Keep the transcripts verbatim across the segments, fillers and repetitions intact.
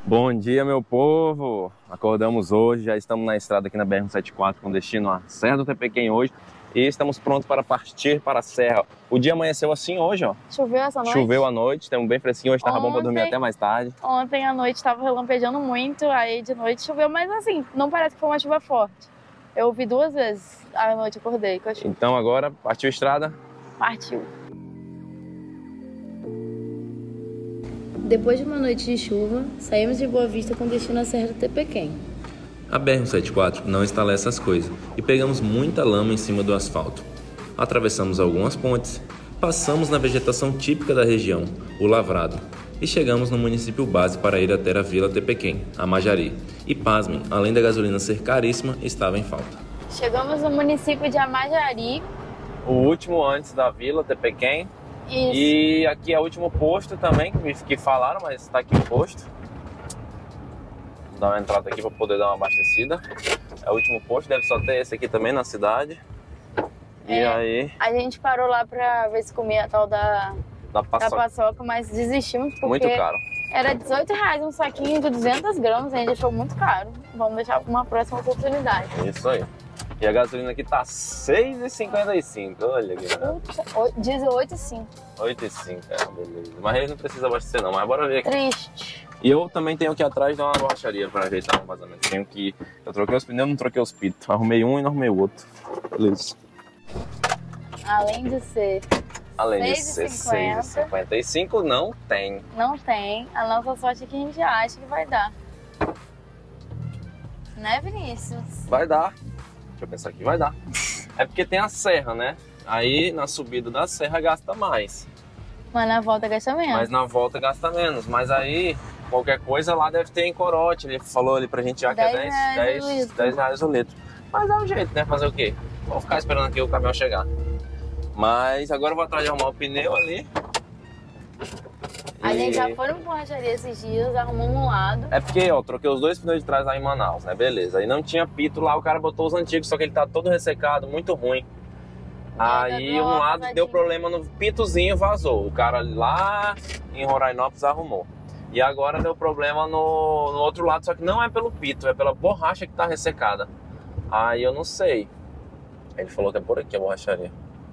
Bom dia, meu povo! Acordamos hoje, já estamos na estrada aqui na B R cento e setenta e quatro com destino à Serra do Tepequém hoje e estamos prontos para partir para a Serra. O dia amanheceu assim hoje, ó. Choveu essa noite? Choveu à noite, estamos bem fresquinho, hoje estava bom para dormir até mais tarde. Ontem à noite estava relampejando muito, aí de noite choveu, mas assim, não parece que foi uma chuva forte. Eu ouvi duas vezes à noite, acordei com a chuva. Então agora, partiu a estrada? Partiu. Depois de uma noite de chuva, saímos de Boa Vista com destino à Serra do Tepequém. A B R cento e setenta e quatro não instala essas coisas e pegamos muita lama em cima do asfalto. Atravessamos algumas pontes, passamos na vegetação típica da região, o lavrado, e chegamos no município base para ir até a Vila Tepequém, a Amajari. E pasmem, além da gasolina ser caríssima, estava em falta. Chegamos no município de Amajari. O último antes da Vila Tepequém. Isso. E aqui é o último posto também, que falaram, mas está aqui o posto. Vou dar uma entrada aqui para poder dar uma abastecida. É o último posto, deve só ter esse aqui também na cidade. E é, aí... A gente parou lá para ver se comia a tal da, da, paçoca. da paçoca, mas desistimos porque... Muito caro. Era dezoito reais um saquinho de duzentas gramas, a gente achou muito caro. Vamos deixar para uma próxima oportunidade. Isso aí. E a gasolina aqui tá seis reais e cinquenta e cinco, olha aqui. Diz oito e cinco. oito e cinco, é, beleza. Mas ele não precisa abastecer não, mas bora ver aqui. Triste. E eu também tenho aqui atrás de uma borracharia para ajeitar um vazamento. Tenho que... Eu troquei os pneus, não troquei os pitos. Arrumei um e não arrumei o outro. Beleza. Além de ser... Além de ser seis reais e cinquenta e cinco, não tem. Não tem. A nossa sorte é que a gente acha que vai dar. Né, Vinícius? Vai dar. Deixa eu pensar aqui, vai dar. É porque tem a serra, né? Aí na subida da serra gasta mais. Mas na volta gasta menos. Mas na volta gasta menos. Mas aí, qualquer coisa lá deve ter em corote. Ele falou ali pra gente já que é dez reais o litro. Mas dá um jeito, né? Fazer o quê? Vou ficar esperando aqui o caminhão chegar. Mas agora eu vou atrás de arrumar o pneu ali. A e... gente já foi no borracharia esses dias, arrumou um lado. É porque, ó, troquei os dois pneus de trás lá em Manaus, né? Beleza. Aí não tinha pito lá, o cara botou os antigos, só que ele tá todo ressecado, muito ruim. Aí um lado deu problema no pitozinho, vazou. O cara lá em Rorainópolis arrumou. E agora deu problema no, no outro lado, só que não é pelo pito, é pela borracha que tá ressecada. Aí eu não sei. Ele falou que é por aqui a borracharia.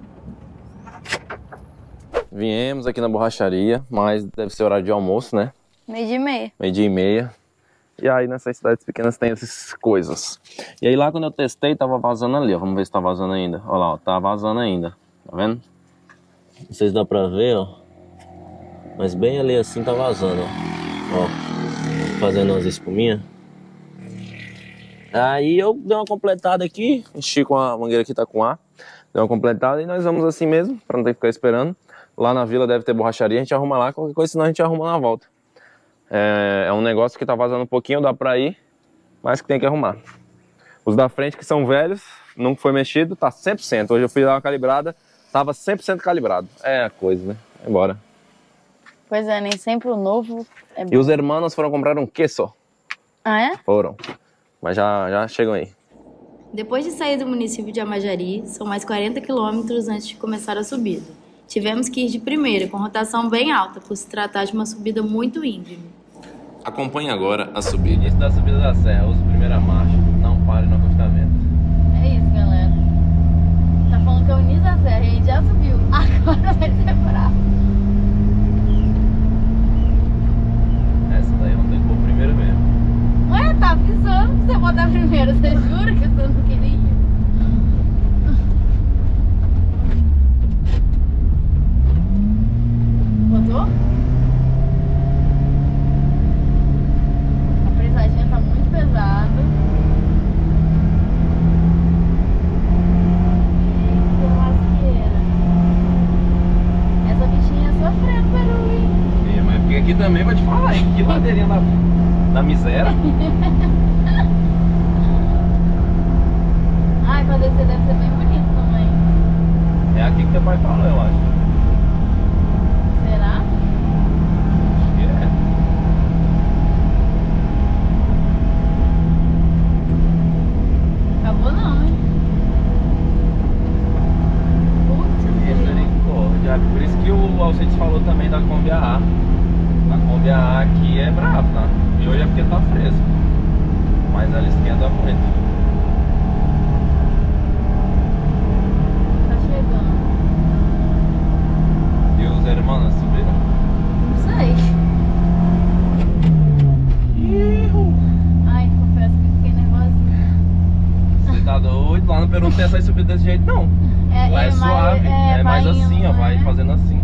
Viemos aqui na borracharia, mas deve ser horário de almoço, né? Meio dia e meia. Meio dia e meia. E aí nessas cidades pequenas tem essas coisas. E aí lá quando eu testei, tava vazando ali, ó. Vamos ver se tá vazando ainda. Olha lá, ó, tá vazando ainda. Tá vendo? Não sei se dá pra ver, ó. Mas bem ali assim tá vazando, ó. Ó, fazendo umas espuminhas. Aí eu dei uma completada aqui, enchi com a mangueira que tá com ar. Dei uma completada e nós vamos assim mesmo, pra não ter que ficar esperando. Lá na vila deve ter borracharia, a gente arruma lá, qualquer coisa, senão a gente arruma na volta. É, é um negócio que tá vazando um pouquinho, dá pra ir, mas que tem que arrumar. Os da frente que são velhos, não foi mexido, tá cem por cento. Hoje eu fui dar uma calibrada, tava cem por cento calibrado. É a coisa, né? Embora. Pois é, nem sempre o novo é bom. E os hermanos foram comprar um queso. Ah, é? Foram. Mas já, já chegam aí. Depois de sair do município de Amajari, são mais quarenta quilômetros antes de começar a subida. Tivemos que ir de primeira, com rotação bem alta, por se tratar de uma subida muito íngreme. Acompanhe agora a subida. Início da subida da serra, use primeira marcha, não pare no acostamento. É isso, galera. Tá falando que é o início da serra, a gente já subiu. Agora vai separar. Essa daí eu não tenho que pôr primeiro mesmo. Ué, tá avisando pra você botar primeiro, você jura que você não queria? Botou? A presadinha tá muito pesada. Eita, lasqueira. Essa bichinha é sofrendo, Peru, hein? É, mas porque aqui também vou te falar, hein? Que ladeirinha da, da miséria. Ai, pra descer deve ser bem bonito também. É aqui que teu pai falou, eu acho. Será? Acho que é. Acabou não, hein? Putz, Misericórdia. Por isso que o Alcides falou também da Kombi A A. A Kombi A A aqui é brava, tá? E hoje é porque tá fresco. Mas ela esquenta muito. Tá chegando. E os irmãos subiram? Não sei. Ai, confesso que fiquei nervosinha. Você tá doido? Lá no Peru não tem essa subida desse jeito, não. É, Lá é, é suave, mais, é, mais vai assim, indo, ó, vai né? fazendo assim.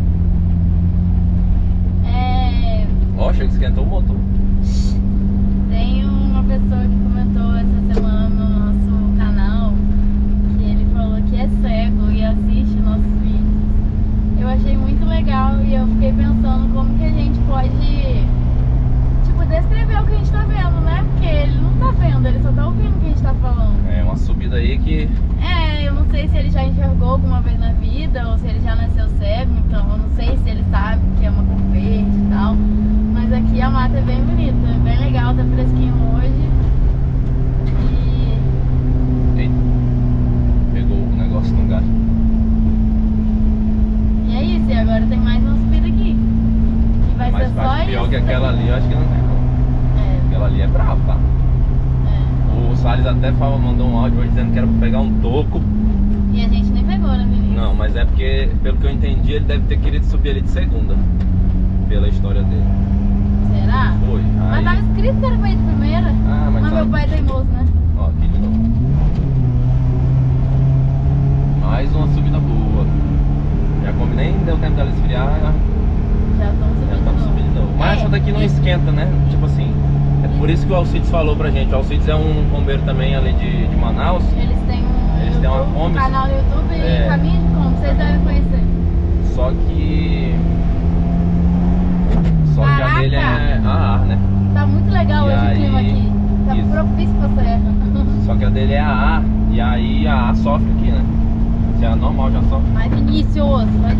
É, Ó, chega que esquentou o motor. tem uma pessoa que comentou essa semana no nosso canal que ele falou que é cego e assiste nossos vídeos. Eu achei muito legal e eu fiquei pensando como que a gente pode, tipo, descrever o que a gente tá vendo, né? Porque ele não tá vendo, ele só tá ouvindo o que a gente tá falando. É uma subida aí que... É, eu não sei se ele já enxergou alguma vez na vida ou se ele já nasceu cego, então eu não sei se ele sabe que é uma cor verde e tal. Mas aqui a mata é bem bonita, é bem legal, tá fresquinho hoje. E Eita, pegou o negócio no gato. E é isso, e agora tem mais uma subida aqui. Que vai Mas ser só acho pior isso que aquela daqui. ali, eu acho que não tem não. É, Aquela ali é brava, tá? é. O Salles até falou, mandou um áudio hoje dizendo que era pra pegar um toco. E a gente nem pegou, né, Vinícius? Não, mas é porque, pelo que eu entendi, ele deve ter querido subir ali de segunda. Pela história dele. Será? Foi. Mas Aí... tava escrito que era pra ir de primeira. Ah, mas Mas tá... meu pai é teimoso, né? Ó, aqui de novo. Mais uma subida boa. Já como nem deu tempo dela esfriar, já Já estamos subindo. já estamos de novo. subindo de novo. Mas É, essa daqui não e- esquenta, né? Tipo assim, é por isso que o Alcides falou pra gente. O Alcides é um bombeiro também ali de, de Manaus. Eles têm um, Eles têm uma YouTube, um Kombi. canal no YouTube e É. Caminho de Kombi, vocês devem conhecer. Só que... Só que a Caraca! dele é a ar, né? Tá muito legal E hoje aí- o clima aqui. Tá isso. propício pra serra. Só que a dele é a ar. E aí a ar sofre aqui, né? Se é normal, já sofre. Mas Vinícius, vai.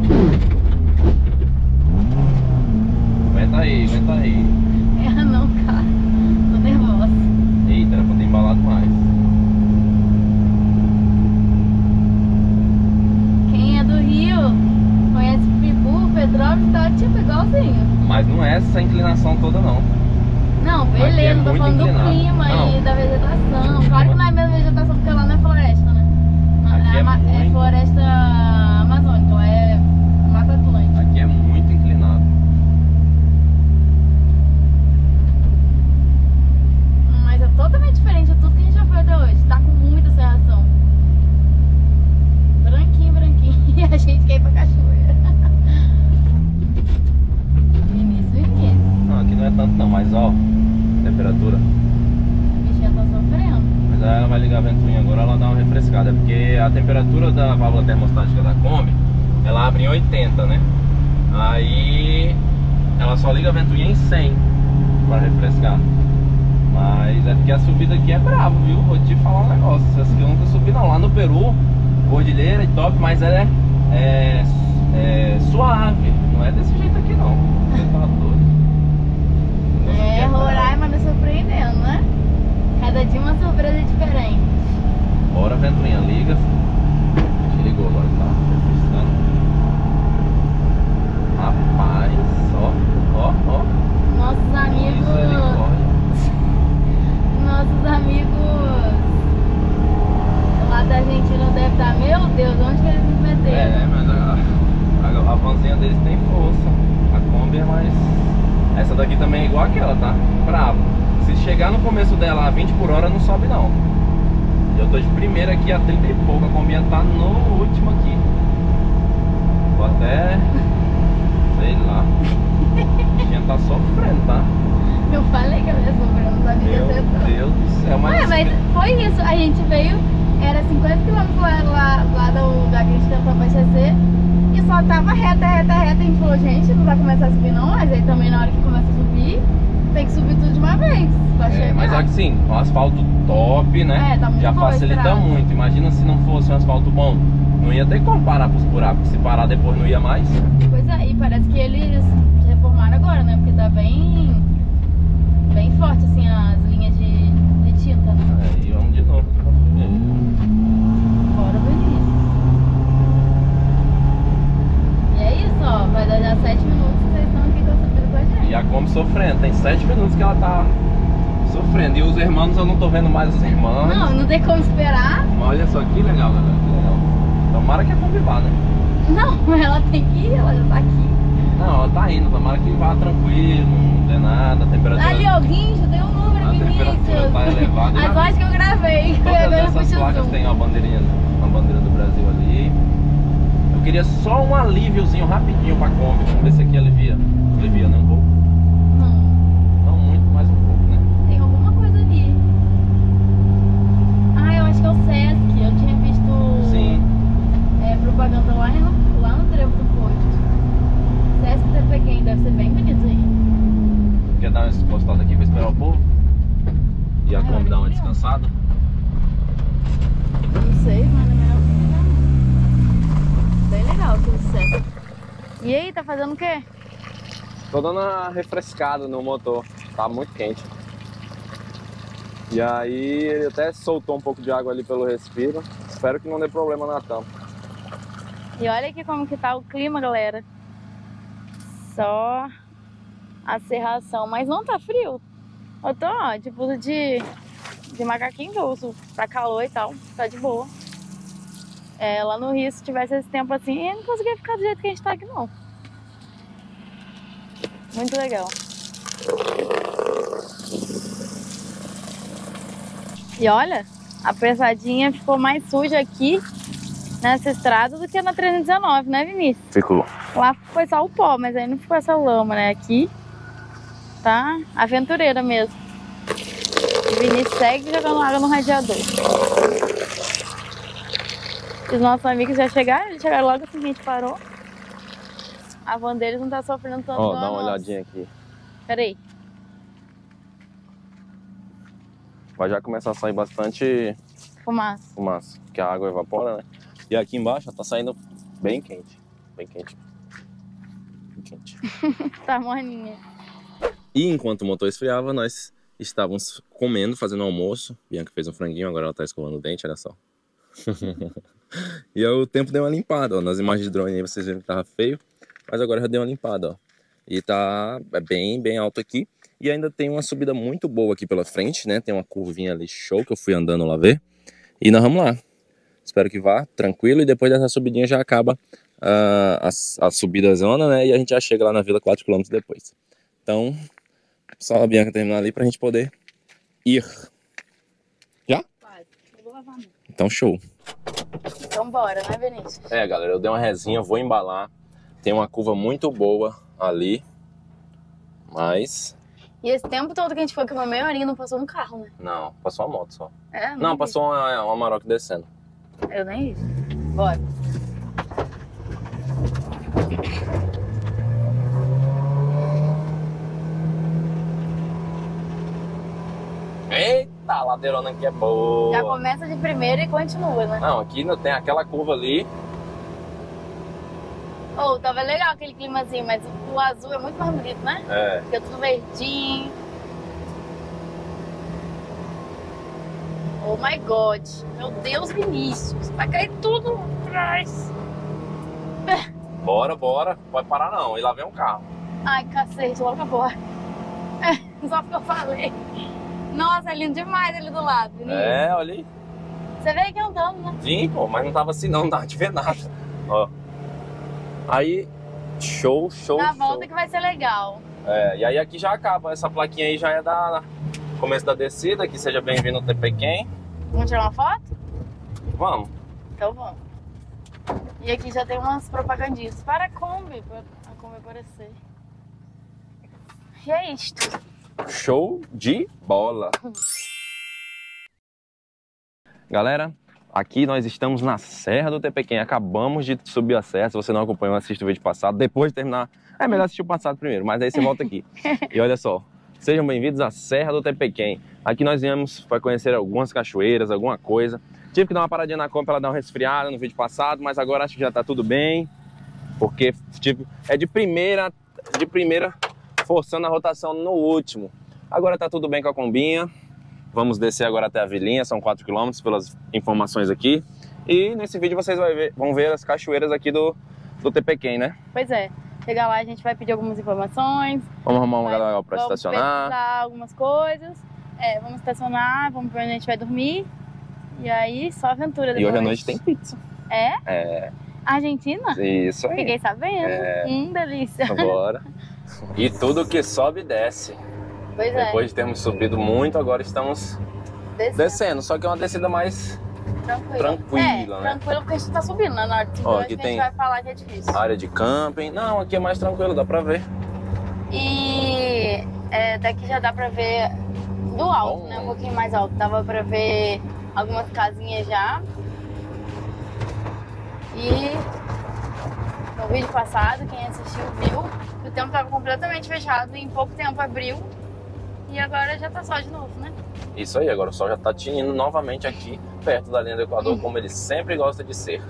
Aguenta aí, aguenta aí. Erra não, cara. Tô nervosa. Eita, era pra ter embalado mais. Quem é do Rio, conhece Friburgo, Petrópolis, tá tipo igualzinho. Mas não é essa inclinação toda, não. Não, Aqui é beleza, tô muito falando inclinado. do clima Não. e da vegetação. Claro que não é a mesma vegetação porque lá não é floresta, né? Aqui é ma- é muito- floresta amazônica, lá é Mata Atlântica. Aqui é muito inclinado. Mas é totalmente diferente de tudo que a gente já foi até hoje. Tá com muita serração. Branquinho, branquinho. E a gente quer ir pra cachoeira. Vinícius, Vinícius. Não, aqui não é tanto não, mas ó, temperatura. A bichinha tá sofrendo. Mas aí ela vai ligar a ventoinha agora, ela dá uma refrescada. É porque a temperatura da válvula termostática da Kombi, ela abre em oitenta, né? Aí ela só liga a ventoinha em cem para refrescar. Mas é porque a subida aqui é brava, viu? Vou te falar um negócio. Essa aqui eu nunca subi não. Lá no Peru, cordilheira e top, mas ela é, é, é suave. Não é desse jeito aqui não. Você tá doido. Essa aqui É, brava. Roraima nos surpreendendo, né? Cada dia uma surpresa diferente. Bora, ventoinha, liga. Te ligou agora, tá refrescando. Rapaz, ó, ó, ó. Nossos amigos. Misericórdia. Nossos amigos lá da Argentina devem estar, meu Deus, onde que eles nos meteram? É, mas a, a, a vanzinha deles tem força. A Kombi é mais... Essa daqui também é igual aquela, tá? Bravo. Se chegar no começo dela a vinte por hora, não sobe não. Eu tô de primeira aqui a trinta e pouco. A Kombi tá no último aqui. Vou até... Sei lá. A bichinha tá sofrendo, tá? Eu falei que eu ia sofrer, eu não sabia Meu que ia ser tão. Deus do céu. Mas, Ué, mas foi isso, a gente veio, era cinquenta quilômetros lá, lá, lá do lugar que a gente tentou abastecer e só tava reta, reta, reta. A gente falou, gente, não vai começar a subir não, mas aí também na hora que começa a subir, tem que subir tudo de uma vez. Pra É, chegar. mas olha que sim, um asfalto top, né? É, tá muito já boa a facilita estrada. muito. Imagina se não fosse um asfalto bom. Não ia ter como parar pros buracos. Se parar depois não ia mais. Pois é, e parece que eles reformaram agora, né? Porque tá bem, bem forte assim as linhas de, de tinta, né? Aí vamos de novo. Bora, Vinícius. E é isso, ó. Vai dar já sete minutos que vocês estão aqui com a subida com a gente. E a Kombi sofrendo. Tem sete minutos que ela tá sofrendo. E os irmãos, eu não tô vendo mais os irmãos. Não, não tem como esperar. Mas olha só que legal, galera, que legal. Tomara que a Kombi vá, né? Não, ela tem que ir, ela já tá aqui. Não, ela tá indo, tomara que vá tranquilo, não tem nada, a temperatura... Ali, ó, guincho, tem um número, A Vinícius. temperatura tá elevada. As lojas que eu gravei. Todas eu essas puxo placas zoom. tem uma bandeirinha, uma bandeira do Brasil ali. Eu queria só um alíviozinho rapidinho pra Kombi. Vamos ver se aqui alivia. Alivia, né? Um pouco. Não, Não muito, mas um pouco, né? tem alguma coisa ali. Ah, eu acho que é o Sesc. Eu tinha visto Sim. é, propaganda lá no, lá no trevo do posto. Sesc T P Q deve ser bem bonito aí. Quer dar uma postada aqui pra esperar o povo? E a Ah, Kombi dar uma olha aqui, ó. descansada? Não sei, mas é melhor que não. Bem legal aquele Sesc. E aí, tá fazendo o quê? Tô dando uma refrescada no motor, tá muito quente. E aí ele até soltou um pouco de água ali pelo respiro. Espero que não dê problema na tampa. E olha aqui como que tá o clima, galera. Só a serração, mas não tá frio. Eu tô, ó, de blusa de, de macaquinho que eu uso pra calor e tal. Tá de boa. É, lá no Rio, se tivesse esse tempo assim, eu não conseguia ficar do jeito que a gente tá aqui, não. Muito legal. E olha, a pesadinha ficou mais suja aqui nessa estrada do que na trezentos e dezenove, né, Vinícius? Ficou. Lá foi só o pó, mas aí não ficou essa lama, né? Aqui tá aventureira mesmo. O Vinícius segue jogando água no radiador. Os nossos amigos já chegaram, eles chegaram logo assim que a gente parou. A van deles não tá sofrendo tanto. Ó, igual dá a uma nossa. olhadinha aqui. Peraí. Vai já começar a sair bastante Fumaça. fumaça, que a água evapora, né? E aqui embaixo ó, tá saindo bem quente. Bem quente. Bem quente. Tá morninha. E enquanto o motor esfriava, nós estávamos comendo, fazendo almoço. Bianca fez um franguinho, agora ela tá escovando o dente, olha só. E aí, o tempo deu uma limpada, ó. Nas imagens de drone aí vocês viram que tava feio, mas agora já deu uma limpada, ó. E tá bem, bem alto aqui. E ainda tem uma subida muito boa aqui pela frente, né? Tem uma curvinha ali show que eu fui andando lá ver. E nós vamos lá. Espero que vá tranquilo. E depois dessa subidinha já acaba uh, a, a subida zona, né? E a gente já chega lá na vila quatro quilômetros depois. Então, só a Bianca terminar ali pra gente poder ir. Já? Quase. Eu vou lavar. Então, show. Então bora, né, Vinícius? É, galera, eu dei uma resinha, vou embalar. Tem uma curva muito boa ali. Mas... E esse tempo todo que a gente foi, que uma meia horinha, não passou um carro, né? não, passou uma moto só. É, Não, vi. passou uma, uma Amarok descendo. Eu nem vi. Bora. Eita, a ladeirona aqui é boa. Já começa de primeira e continua, né? Não, aqui não tem aquela curva ali. Oh, tava legal aquele climazinho, mas o azul é muito mais bonito, né? É. Fica tudo verdinho. Oh my God. Meu Deus, Vinícius. Vai cair tudo atrás. Bora, bora. Pode parar não. E lá vem um carro. Ai, cacete, logo agora. É, só porque eu falei. Nossa, é lindo demais ali do lado, Vinícius. É, olha aí. Você veio aqui andando, né? Sim, pô, mas não tava assim não, não dava de ver nada. Ó. Aí, show, show, Na show. volta que vai ser legal. É, e aí aqui já acaba. Essa plaquinha aí já é da começo da descida. Que seja bem-vindo ao T P Q. Vamos tirar uma foto? Vamos. Então vamos. E aqui já tem umas propagandinhas para a Kombi, para a Kombi aparecer. E é isto. Show de bola. Galera, aqui nós estamos na Serra do Tepequém. Acabamos de subir a serra. Se você não acompanhou, assista o vídeo passado. Depois de terminar, é melhor assistir o passado primeiro, mas aí você volta aqui. E olha só, sejam bem-vindos à Serra do Tepequém. Aqui nós viemos para conhecer algumas cachoeiras, alguma coisa. Tive que dar uma paradinha na Kombi para ela dar uma resfriada no vídeo passado, mas agora acho que já tá tudo bem. Porque tipo, é de primeira, de primeira forçando a rotação no último. Agora tá tudo bem com a Kombinha. Vamos descer agora até a vilinha, são quatro quilômetros pelas informações aqui. E nesse vídeo vocês vai ver, vão ver as cachoeiras aqui do, do Tepequém, né? Pois é. Chegar lá, a gente vai pedir algumas informações. Vamos arrumar um lugar vai- legal pra vamos estacionar. pesquisar algumas coisas. É, vamos estacionar, vamos ver onde a gente vai dormir. E aí, só aventura E depois. hoje à noite tem pizza. É? É, Argentina? isso aí. Fiquei sabendo. É. Hum, delícia. Agora. E tudo que sobe desce. Pois é. Depois de termos subido muito, agora estamos Descendo. descendo. Só que é uma descida mais Tranquilo. tranquila, é, né? Tranquilo porque a gente tá subindo, né? Na hora de subir, Ó, a aqui gente tem- vai falar que é difícil. área de camping. Não, aqui é mais tranquilo, dá pra ver. E é, daqui já dá pra ver do alto, Bom. né? Um pouquinho mais alto. Dava pra ver algumas casinhas já. E no vídeo passado, quem assistiu viu, o tempo tava completamente fechado e em pouco tempo abriu. E agora já tá sol de novo, né? Isso aí, agora o sol já tá tinindo novamente aqui, perto da linha do Equador, como ele sempre gosta de ser.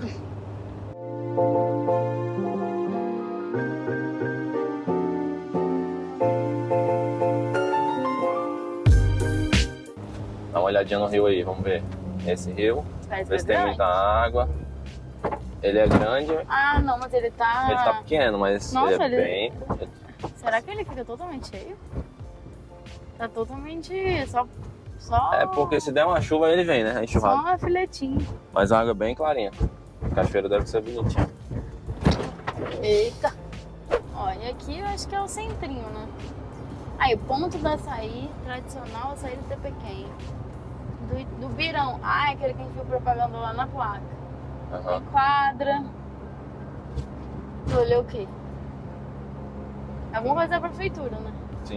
Dá uma olhadinha no rio aí, vamos ver. Esse rio, Parece ver se que é tem grande. muita água. Ele é grande, Ah, não, mas ele tá... ele tá pequeno, mas Nossa, ele é ele- bem... Será que ele fica totalmente cheio? Tá totalmente só... só... É porque se der uma chuva ele vem, né? É Só enxurrado. uma filetinha. Mas a água é bem clarinha. A cachoeira deve ser bonitinha. Eita! Olha, aqui eu acho que é o centrinho, né? Aí, o ponto do açaí, tradicional açaí do Tepequém. Do, do Birão. Ah, é aquele que a gente viu propaganda lá na placa. Aham. Tem quadra. Tu olhou o quê? Alguma coisa da prefeitura, né? Sim.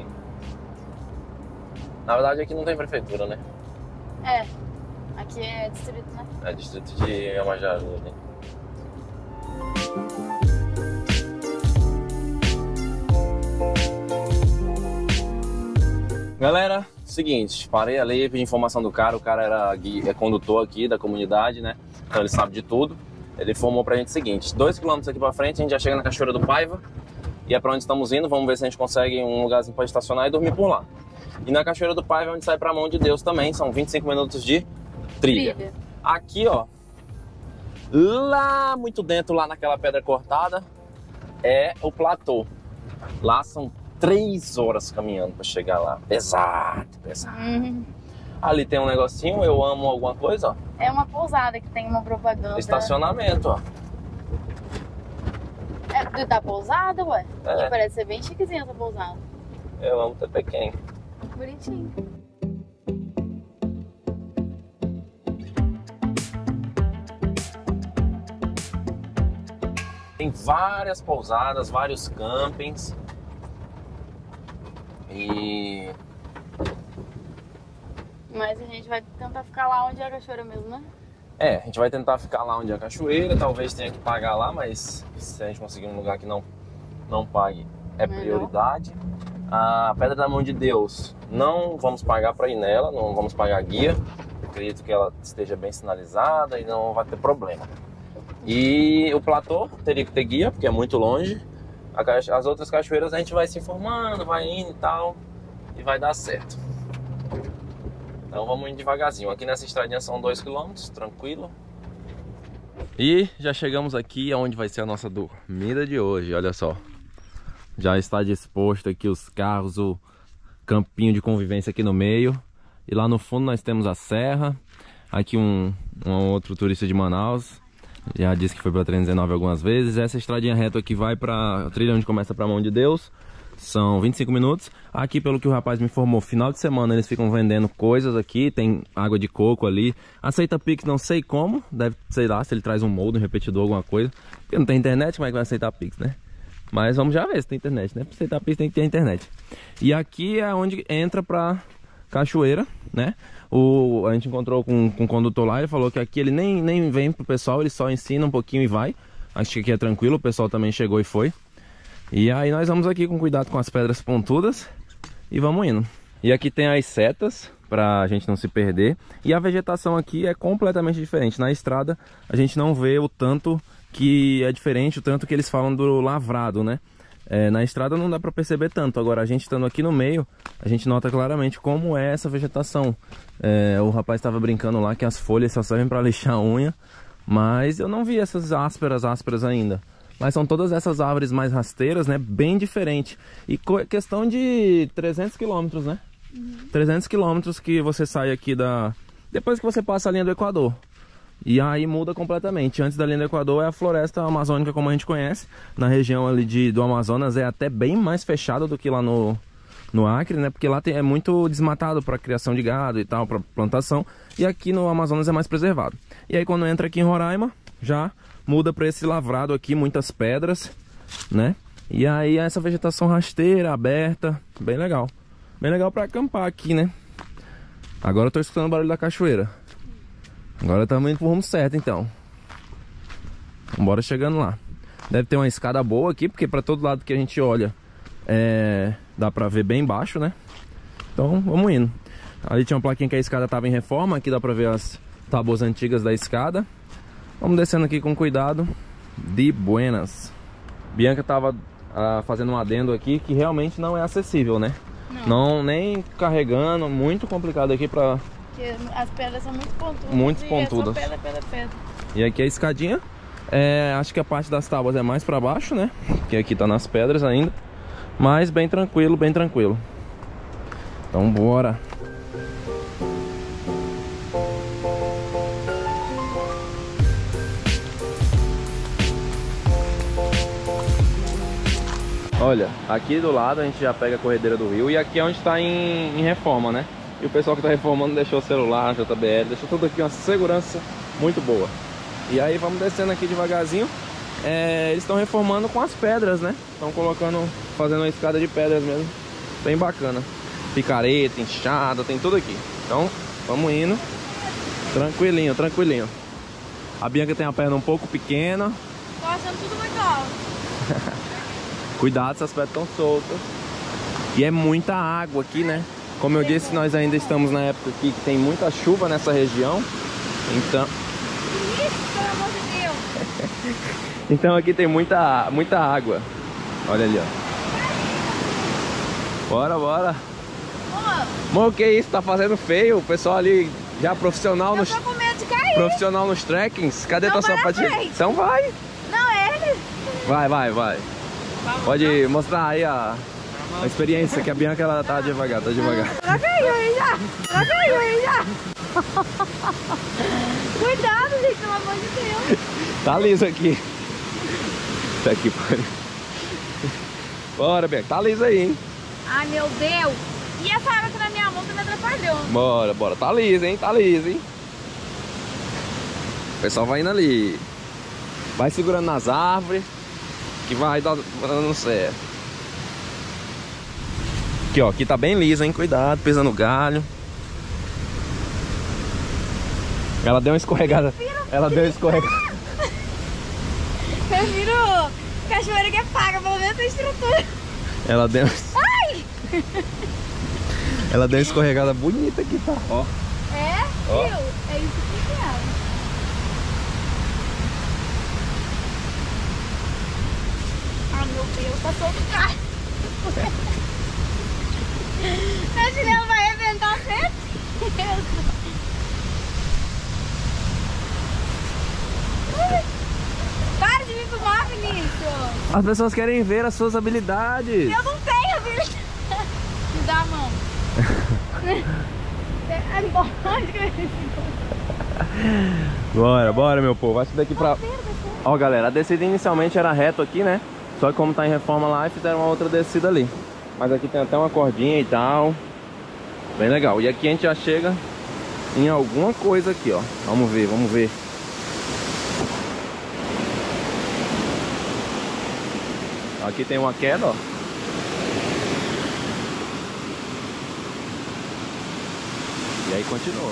Na verdade aqui não tem prefeitura, né? É. Aqui é distrito, né? É distrito de Amajaru, né? Galera, seguinte, parei ali, pedi informação do cara, o cara era guia, é condutor aqui da comunidade, né? Então ele sabe de tudo. Ele informou pra gente o seguinte, dois quilômetros aqui pra frente a gente já chega na Cachoeira do Paiva e é pra onde estamos indo, vamos ver se a gente consegue um lugarzinho pra estacionar e dormir por lá. E na Cachoeira do Paiva a gente sai pra Mão de Deus também, são vinte e cinco minutos de trilha. Trilha. Aqui, ó, lá muito dentro, lá naquela pedra cortada, é o platô. Lá são três horas caminhando pra chegar lá. Pesado, pesado. Uhum. Ali tem um negocinho, eu amo alguma coisa, ó. É uma pousada que tem uma propaganda. Estacionamento, ó. É do- da pousada, ué? É. E parece ser bem chiquezinha essa pousada. Eu amo Tepequém. Bonitinho. Tem várias pousadas, vários campings. E Mas a gente vai tentar ficar lá onde é a cachoeira mesmo, né? é, a gente vai tentar ficar lá onde é a cachoeira, talvez tenha que pagar lá, mas se a gente conseguir um lugar que não, não pague, é Melhor. prioridade. A Pedra da Mão de Deus, não vamos pagar para ir nela, não vamos pagar guia. Acredito que ela esteja bem sinalizada e não vai ter problema. E o platô teria que ter guia, porque é muito longe. A ca- As outras cachoeiras a gente vai se informando, vai indo e tal, e vai dar certo. Então vamos indo devagarzinho. Aqui nessa estradinha são dois quilômetros, tranquilo. E já chegamos aqui onde vai ser a nossa dormida de hoje, olha só. Já está disposto aqui os carros, o campinho de convivência aqui no meio. E lá no fundo nós temos a serra. Aqui um, um outro turista de Manaus. Já disse que foi para trezentos e dezenove algumas vezes. Essa estradinha reta aqui vai para a trilha onde começa para a Mão de Deus. São vinte e cinco minutos. Aqui, pelo que o rapaz me informou, final de semana eles ficam vendendo coisas aqui. Tem água de coco ali. Aceita Pix, não sei como. Deve, sei lá, se ele traz um molde, um repetidor, alguma coisa. Porque não tem internet, como é que vai aceitar Pix, né? Mas vamos já ver se tem internet, né? Pra aceitar Pix tem que ter internet. E aqui é onde entra pra cachoeira, né? O, a gente encontrou com, com o condutor lá, ele falou que aqui ele nem, nem vem pro pessoal, ele só ensina um pouquinho e vai. Acho que aqui é tranquilo, o pessoal também chegou e foi. E aí nós vamos aqui com cuidado com as pedras pontudas e vamos indo. E aqui tem as setas pra gente não se perder. E a vegetação aqui é completamente diferente. Na estrada a gente não vê o tanto que é diferente, o tanto que eles falam do lavrado, né? É, na estrada não dá pra perceber tanto. Agora a gente estando aqui no meio, a gente nota claramente como é essa vegetação. É, o rapaz estava brincando lá que as folhas só servem para lixar a unha, mas eu não vi essas ásperas, ásperas ainda. Mas são todas essas árvores mais rasteiras, né? Bem diferente. E questão de trezentos quilômetros, né? Uhum. trezentos quilômetros que você sai aqui da... Depois que você passa a linha do Equador. E aí muda completamente. Antes da linha do Equador é a floresta amazônica como a gente conhece. Na região ali de, do Amazonas é até bem mais fechada do que lá no, no Acre, né? Porque lá tem, é muito desmatado para criação de gado e tal, para plantação. E aqui no Amazonas é mais preservado. E aí quando entra aqui em Roraima, já muda para esse lavrado aqui, muitas pedras, né? E aí essa vegetação rasteira, aberta, bem legal. Bem legal para acampar aqui, né? Agora eu tô escutando o barulho da cachoeira. Agora estamos indo pro rumo certo, então. Bora chegando lá. Deve ter uma escada boa aqui, porque para todo lado que a gente olha é... dá pra ver bem baixo, né? Então vamos indo. Ali tinha uma plaquinha que a escada tava em reforma. Aqui dá pra ver as tábuas antigas da escada. Vamos descendo aqui com cuidado. De buenas. Bianca tava ah, fazendo um adendo aqui que realmente não é acessível, né? Não, não nem carregando. Muito complicado aqui pra... Porque as pedras são muito pontudas. Muito e pontudas. É só pedra, pedra, pedra. E aqui a escadinha. É, acho que a parte das tábuas é mais pra baixo, né? Que aqui tá nas pedras ainda. Mas bem tranquilo, bem tranquilo. Então bora. Olha, aqui do lado a gente já pega a corredeira do rio. E aqui é onde tá em, em reforma, né? E o pessoal que tá reformando deixou o celular, J B L, deixou tudo aqui, uma segurança muito boa. E aí vamos descendo aqui devagarzinho. É, eles estão reformando com as pedras, né? Estão colocando, fazendo uma escada de pedras mesmo. Bem bacana. Picareta, enxada, tem tudo aqui. Então, vamos indo. Tranquilinho, tranquilinho. A Bianca tem a perna um pouco pequena. Tô achando tudo legal. Cuidado, essas pedras estão soltas. E é muita água aqui, né? Como eu disse, nós ainda estamos na época aqui que tem muita chuva nessa região. Então... Isso, pelo amor de Deus! Então aqui tem muita, muita água. Olha ali, ó. Bora, bora. Mano, que isso? Tá fazendo feio? O pessoal ali já profissional eu nos... tô com medo de cair. Profissional nos trekkings. Cadê não, tua sapatilha? Então vai. Não, é ele. Vai, vai, vai. Vamos, pode não? Mostrar aí a... A experiência que a Bianca ela tá devagar, tá devagar. Já caiu aí já! Já caiu aí já! Cuidado, gente, pelo amor de Deus! Tá liso aqui. Tá aqui, pai. Bora, Bianca, tá liso aí, hein? Ai, meu Deus! E essa água aqui na minha mão tá me atrapalhando. Bora, bora. Tá liso, hein? Tá liso, hein? O pessoal vai indo ali. Vai segurando nas árvores, que vai dando certo. Aqui, ó, aqui tá bem liso, hein? Cuidado, pisa no galho. Ela deu uma escorregada. Ela deu uma escorregada. Prefiro cachoeira que é paga, pelo menos tem estrutura. Ela deu. Ai! Ela deu uma escorregada bonita aqui, tá? Ó. É? Ó. Viu? É isso que eu quero. Ah, meu Deus, tá solto o carro. A Juliana vai arrebentar certo? Para de me filmar, Vinícius! As pessoas querem ver as suas habilidades. Eu não tenho habilidade! Me dá a mão. Bora, bora, meu povo. Acho que daqui pra... Ó, galera, a descida inicialmente era reto aqui, né? Só que como tá em reforma lá, fizeram uma outra descida ali. Mas aqui tem até uma cordinha e tal. Bem legal. E aqui a gente já chega em alguma coisa aqui, ó. Vamos ver, vamos ver. Aqui tem uma queda, ó. E aí continua.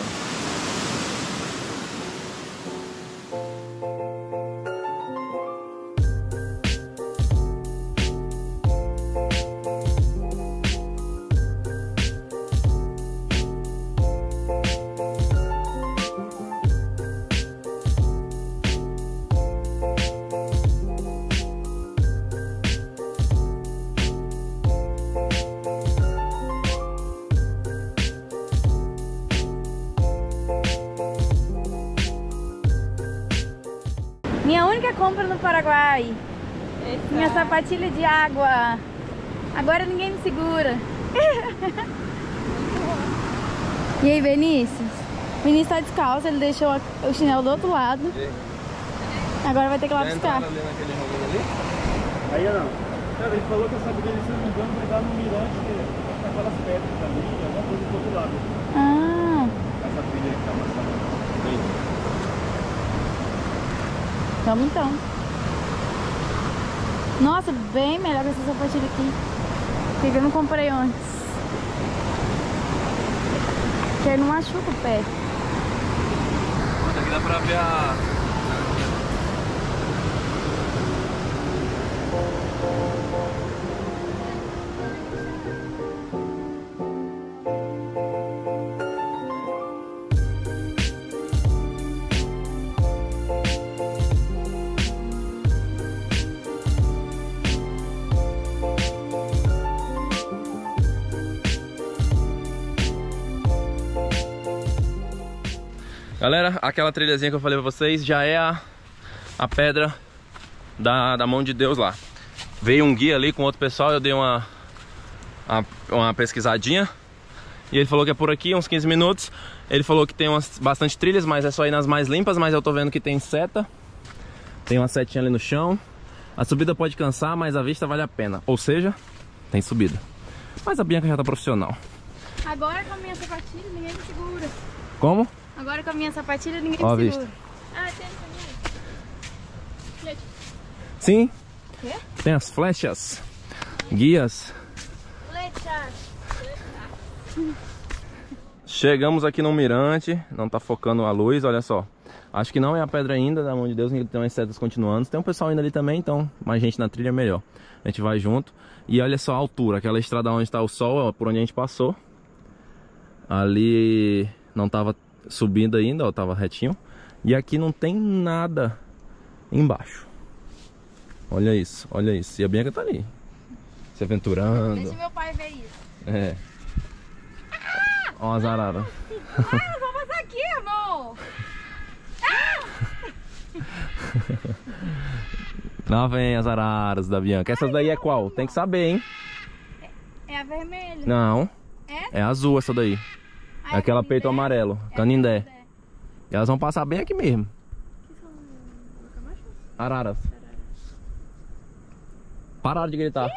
Minha única compra no Paraguai Eita. Minha sapatilha de água. Agora ninguém me segura. E aí, Vinícius? Vinícius tá descalço, ele deixou o chinelo do outro lado. Agora vai ter que ir lá buscar. Ali naquele rolê ali? Aí não. Cara, ele falou que essa dele, se não me engano, vai dar no mirante, aquelas pedras ali, alguma coisa do outro lado. Ah. Essa trilha aí que tá amassada. Vamos então. Nossa, bem melhor que essa sapatilha aqui. Que eu não comprei antes. Que aí não machuca o pé. Aqui dá pra ver a... Galera, aquela trilhazinha que eu falei pra vocês já é a, a pedra da, da mão de Deus lá. Veio um guia ali com outro pessoal, eu dei uma, uma, uma pesquisadinha. E ele falou que é por aqui, uns quinze minutos. Ele falou que tem umas, bastante trilhas, mas é só ir nas mais limpas. Mas eu tô vendo que tem seta. Tem uma setinha ali no chão. A subida pode cansar, mas a vista vale a pena. Ou seja, tem subida. Mas a Bianca já tá profissional. Agora com a minha sapatilha ninguém me segura. Como? Agora com a minha sapatilha ninguém Ó, me vista. segura. Ah, tem também. Sim. Quê? Tem as flechas. Guias. Flechas. Chegamos aqui no mirante. Não tá focando a luz, olha só. Acho que não é a pedra ainda da mão de Deus. Tem umas setas continuando. Tem um pessoal indo ali também, então mais gente na trilha é melhor. A gente vai junto. E olha só a altura. Aquela estrada onde está o sol, ó, por onde a gente passou. Ali não tava subindo ainda, ó, tava retinho. E aqui não tem nada embaixo. Olha isso, olha isso. E a Bianca tá ali, se aventurando. Deixa meu pai ver isso. É. Ó as araras. Ah, eu vou passar aqui, amor. Lá vem as araras da Bianca. Essas daí é qual? Tem que saber, hein? É a vermelha. Não, É? é azul essa daí. É aquela peito amarelo, Canindé. É. E elas vão passar bem aqui mesmo. Araras. Pararam de gritar.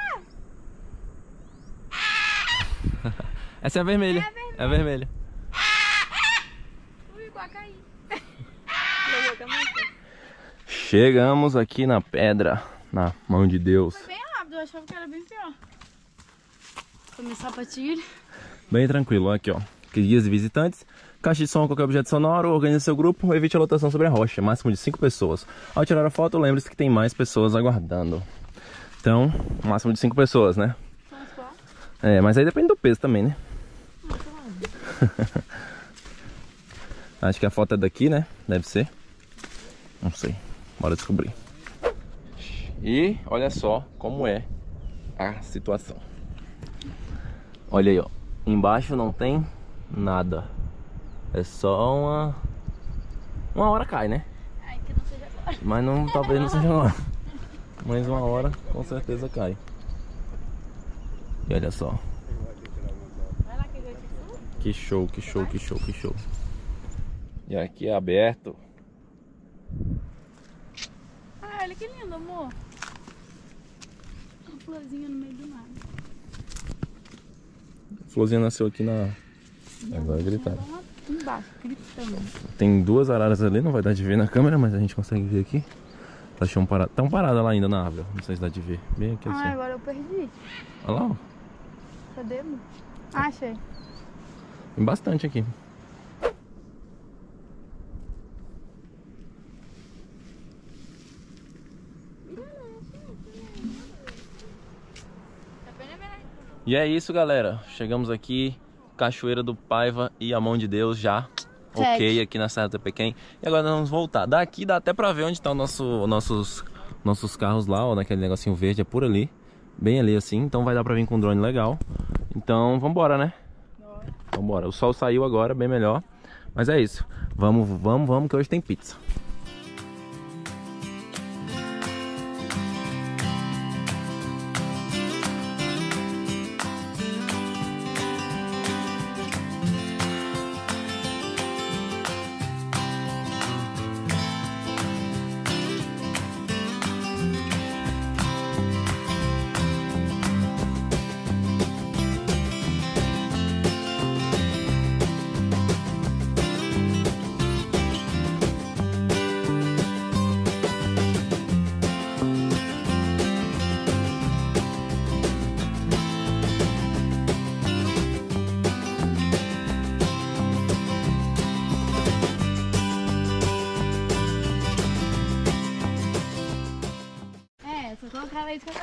Essa é a vermelha. É a vermelha. Ui, quase caí. Chegamos aqui na pedra, na mão de Deus. Foi bem rápido, eu achava que era bem pior. Comi sapatilha. Bem tranquilo, aqui ó. Guias e visitantes, caixa de som, qualquer objeto sonoro, organize seu grupo, evite a lotação sobre a rocha, máximo de cinco pessoas. Ao tirar a foto, lembre-se que tem mais pessoas aguardando. Então, máximo de cinco pessoas, né? São os quatro? É, mas aí depende do peso também, né? Acho que a foto é daqui, né? Deve ser. Não sei, bora descobrir. E olha só como é a situação. Olha aí, ó. Embaixo não tem nada. É só uma... Uma hora cai, né? Ai, que não seja agora. Mas não, talvez não seja agora. Mas uma hora com certeza cai. E olha só. Vai lá que eu te... Que show, que show, que show, que show. E aqui é aberto. Ah, olha que lindo, amor. Uma florzinha no meio do nada. A florzinha nasceu aqui na... Agora gritaram. Lá embaixo, gritando. Tem duas araras ali, não vai dar de ver na câmera, mas a gente consegue ver aqui. Elas estão paradas, estão paradas lá ainda na árvore. Não sei se dá de ver. Bem aqui assim. Ah, agora eu perdi. Olha lá, ó. Cadê, amor? Ah, achei. Tem bastante aqui. E é isso, galera. Chegamos aqui, Cachoeira do Paiva e a Mão de Deus já. Check. Ok, aqui na Serra do Pequém. E agora nós vamos voltar. Daqui dá até pra ver onde tá o nosso, nossos, nossos carros lá, ó, naquele negocinho verde, é por ali. Bem ali assim, então vai dar pra vir com um drone legal. Então vambora, né? Vambora. O sol saiu agora, bem melhor. Mas é isso. Vamos, vamos, vamos, que hoje tem pizza.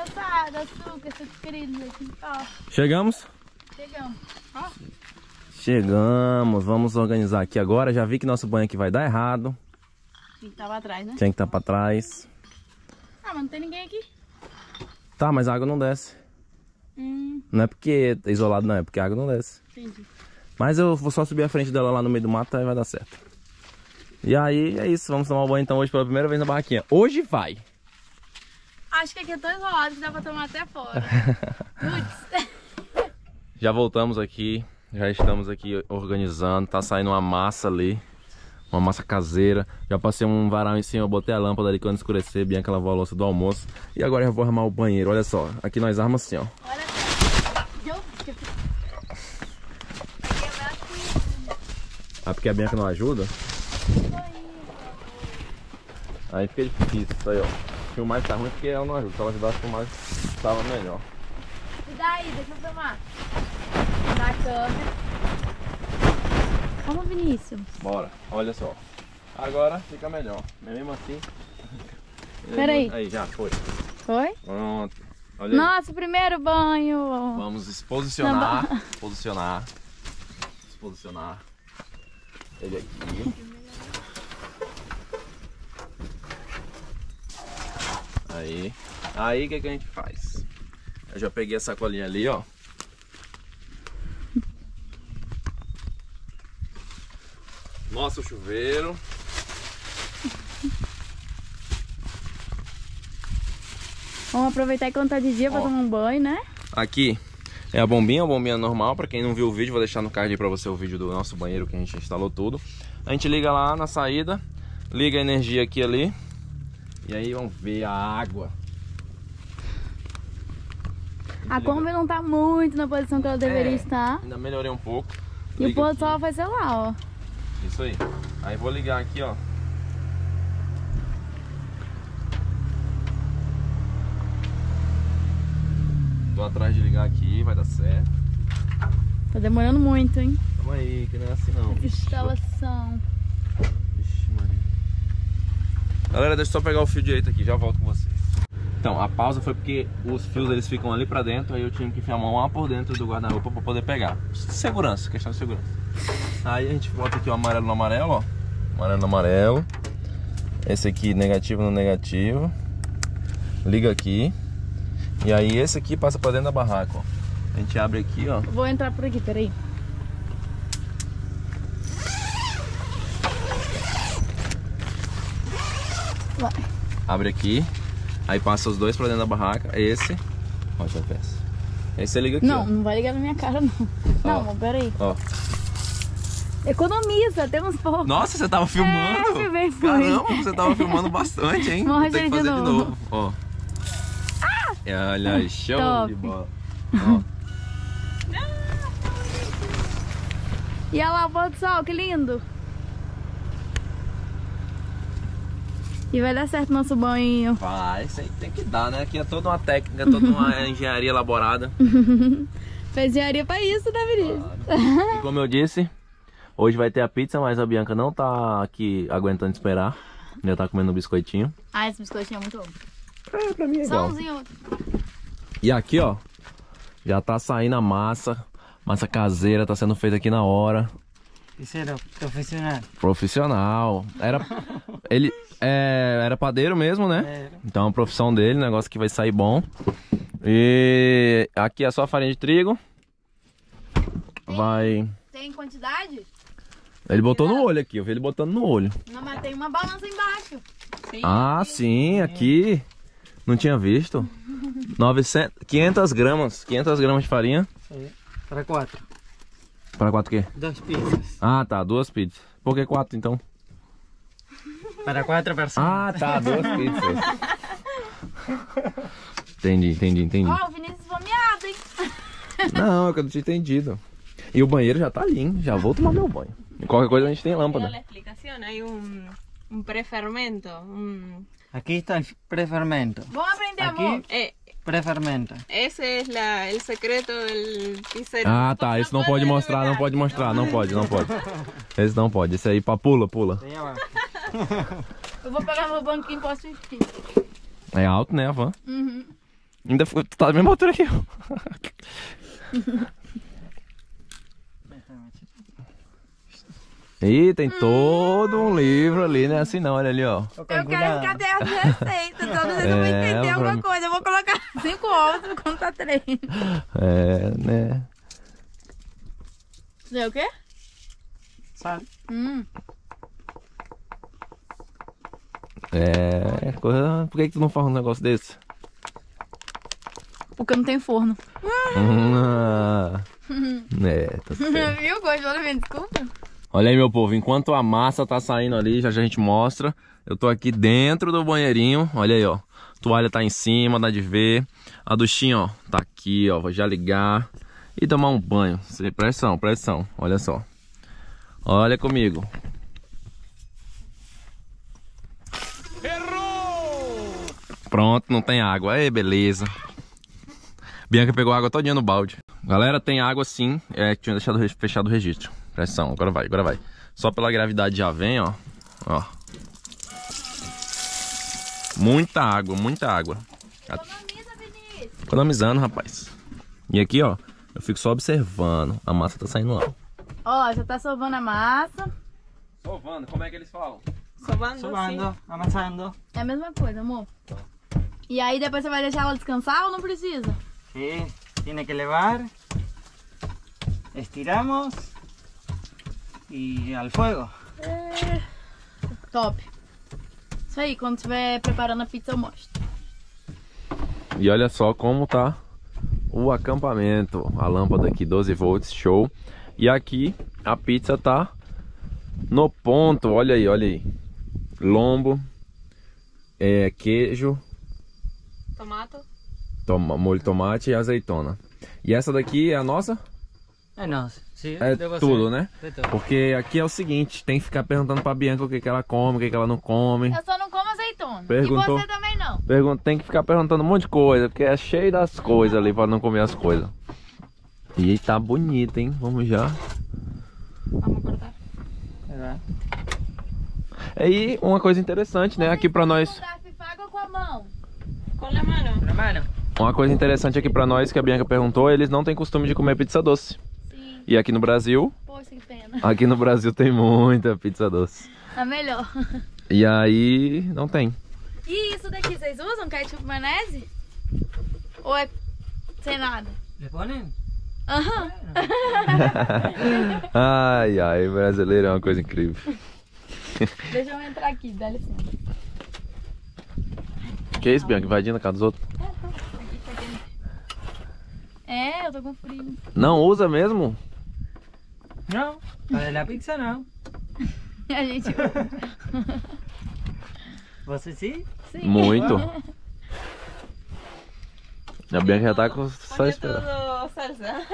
adoçado, açúcar, suco querido aqui, ó. Chegamos? Chegamos. Ó. Chegamos, vamos organizar aqui agora. Já vi que nosso banho aqui vai dar errado. Tinha que estar pra trás, né? Tinha que estar pra trás. Ah, mas não tem ninguém aqui. Tá, mas a água não desce. Hum, Não é porque é isolado, não, é porque a água não desce. entendi. Mas eu vou só subir a frente dela lá no meio do mato e vai dar certo. E aí, é isso. Vamos tomar um banho então hoje pela primeira vez na barraquinha. Hoje vai! Acho que aqui é tão isolado que dá pra tomar até fora. Putz. Já voltamos aqui. Já estamos aqui organizando. Tá saindo uma massa ali. Uma massa caseira. Já passei um varal em cima, botei a lâmpada ali quando escurecer. Bianca lavou a louça do almoço. E agora eu vou arrumar o banheiro. Olha só. Aqui nós armamos assim, ó. Olha só. Eu... Ah, porque a Bianca não ajuda? Aí fica difícil, isso aí, ó. Filmar tá ruim porque ela não ajuda. Se ela ajudasse, filmar tava melhor. E daí? Deixa eu filmar. Na câmera. Vamos, Vinícius. Bora, olha só. Agora fica melhor. Mesmo assim. Pera aí. Aí, já foi. Foi? Pronto. Olha aí. Nosso primeiro banho. Vamos se posicionar. Posicionar. Se posicionar. Ele aqui. Aí. Aí o que, que a gente faz? Eu já peguei a sacolinha ali, ó. Nosso chuveiro. Vamos aproveitar enquanto tá de dia pra Ó. tomar um banho, né? Aqui é a bombinha, a bombinha normal. Pra quem não viu o vídeo, vou deixar no card aí pra você o vídeo do nosso banheiro que a gente instalou tudo. A gente liga lá na saída, liga a energia aqui ali. E aí vamos ver a água. A Kombi não tá muito na posição que ela deveria É, estar. Ainda melhorei um pouco. E o Liga pôr do aqui. sol vai ser lá, ó. Isso aí. Aí vou ligar aqui, ó. Tô atrás de ligar aqui, vai dar certo. Tá demorando muito, hein? Calma aí, que não é assim não. Essa instalação. Vixe, Maria. Galera, deixa eu só pegar o fio direito aqui, já volto com vocês. Então, a pausa foi porque os fios eles ficam ali pra dentro, aí eu tinha que enfiar a mão lá por dentro do guarda-roupa pra poder pegar. Segurança, questão de segurança. Aí a gente bota aqui o amarelo no amarelo, ó. Amarelo no amarelo. Esse aqui negativo no negativo. Liga aqui. E aí esse aqui passa pra dentro da barraca, ó. A gente abre aqui, ó. Vou entrar por aqui, peraí. Vai. Abre aqui. Aí passa os dois pra dentro da barraca. Esse. Ó, já peça. Esse você liga aqui, Não, ó. não vai ligar na minha cara, não. Não, amor, peraí. Ó. Economiza, temos pouco. Nossa, você tava filmando? É, filmei, foi. Caramba, você tava filmando bastante, hein? Vamos Vou ter que fazer de fazer de novo. novo. Ó. Ah! Olha aí, show Top. de bola. Ó. E olha lá o pôr do sol, que lindo. E vai dar certo nosso banho. Vai, isso aí tem que dar, né? Aqui é toda uma técnica, toda uma engenharia elaborada. Fez engenharia pra isso, né, Vinícius? E como eu disse, hoje vai ter a pizza, mas a Bianca não tá aqui aguentando esperar. Já tá comendo um biscoitinho. Ah, esse biscoitinho é muito bom. É, pra mim é Só igual. umzinho. E aqui, ó, já tá saindo a massa. Massa caseira, tá sendo feita aqui na hora. Isso era profissional. Profissional. Era, ele é, era padeiro mesmo, né? Era. Então a profissão dele, negócio que vai sair bom. E aqui é só a farinha de trigo. Vai... Tem quantidade? Ele botou no olho aqui, eu vi ele botando no olho. Não, mas tem uma balança embaixo. Ah, sim, aqui. Não tinha visto. novecentos, quinhentas gramas. quinhentas gramas de farinha. Sim. Para quatro. Para quatro o quê? Duas pizzas. Ah, tá, duas pizzas. Por que quatro, então? Para quatro pessoas. Ah, tá, duas pizzas. Entendi, entendi, entendi. Ó, o Vinícius fomeado, hein? Não, é que eu não tinha entendido. E o banheiro já tá ali, hein? Já vou tomar meu banho. E qualquer coisa a gente tem Mira lâmpada. la explicación, hay un, un prefermento, un... Aquí está el prefermento. Vamos aprender, amor. Aquí, Eh, prefermento. ese es la, el secreto del pizzero. Ah, tá, esse não pode mostrar, não pode mostrar, não pode, não pode. Esse não pode, esse aí, pá, pula, pula. Ahí abajo. Eu vou pegar meu banquinho e posso ir. É alto, né, a van? Uhum. Ainda foi, tu tá da mesma altura que eu. Ih, tem todo um livro ali, né? Assim não, olha ali, ó. Eu quero ficar até as receitas, todos vocês vão É, entender pra alguma mim. coisa. Eu vou colocar cinco ovos e vou contar três. É, né? É o quê? Sabe? Hum. É, coisa... Por que que tu não faz um negócio desse? Porque não tem forno. Ah, é, tá certo. Viu? Gostou da minha desculpa? Olha aí, meu povo, enquanto a massa tá saindo ali, já, já a gente mostra. Eu tô aqui dentro do banheirinho, olha aí, ó. A toalha tá em cima, dá de ver. A duchinha, ó, tá aqui, ó. Vou já ligar e tomar um banho. Pressão, pressão, olha só. Olha comigo. Errou! Pronto, não tem água. Aí, beleza. Bianca pegou a água todinha no balde. Galera, tem água sim. É, tinha deixado fechado o registro. Pressão, agora vai, agora vai. Só pela gravidade já vem, ó. Ó. Muita água, muita água. Economiza, Vinícius. Economizando, rapaz. E aqui, ó, eu fico só observando. A massa tá saindo lá. Ó, já tá sovando a massa. Sovando, como é que eles falam? Sovando, Sobando, amassando. É a mesma coisa, amor. E aí depois você vai deixar ela descansar ou não precisa? Sí, tiene que levar. Estiramos. E al fuego. É... Top. Isso aí, quando estiver preparando a pizza eu mostro. E olha só como tá o acampamento. A lâmpada aqui, doze volts, show. E aqui a pizza tá no ponto, olha aí, olha aí. Lombo, é, queijo, Tomato. toma, molho de tomate e azeitona. E essa daqui é a nossa? É nossa. Sim, É de você. tudo, né? De tudo. Porque aqui é o seguinte, tem que ficar perguntando pra Bianca o que, que ela come, o que, que ela não come. Eu só não como azeitona. Perguntou. E você também não. Pergunta, tem que ficar perguntando um monte de coisa, porque é cheio das coisas ali pra não comer as coisas. E tá bonito, hein? Vamos já. Vamos cortar. Verdade. E uma coisa interessante, né? Aqui pra nós. Água com a mão. Com a mano. Na mano. Uma coisa interessante aqui pra nós que a Bianca perguntou, eles não têm costume de comer pizza doce. Sim. E aqui no Brasil, Poxa, que pena. aqui no Brasil tem muita pizza doce. A melhor. E aí não tem. E isso daqui, vocês usam ketchup e maionese? Ou é sem nada? ¿Le ponen? Aham. Ai, ai, brasileiro é uma coisa incrível. Deixa eu entrar aqui, dá licença. Que isso, Bianca? Invadindo a casa dos outros? É, eu tô com frio. Não usa mesmo? No, para la pizza no. A gente ¿Você sim? sim. Muito. A Bianca já tá com só Põe esperando. tudo salsa.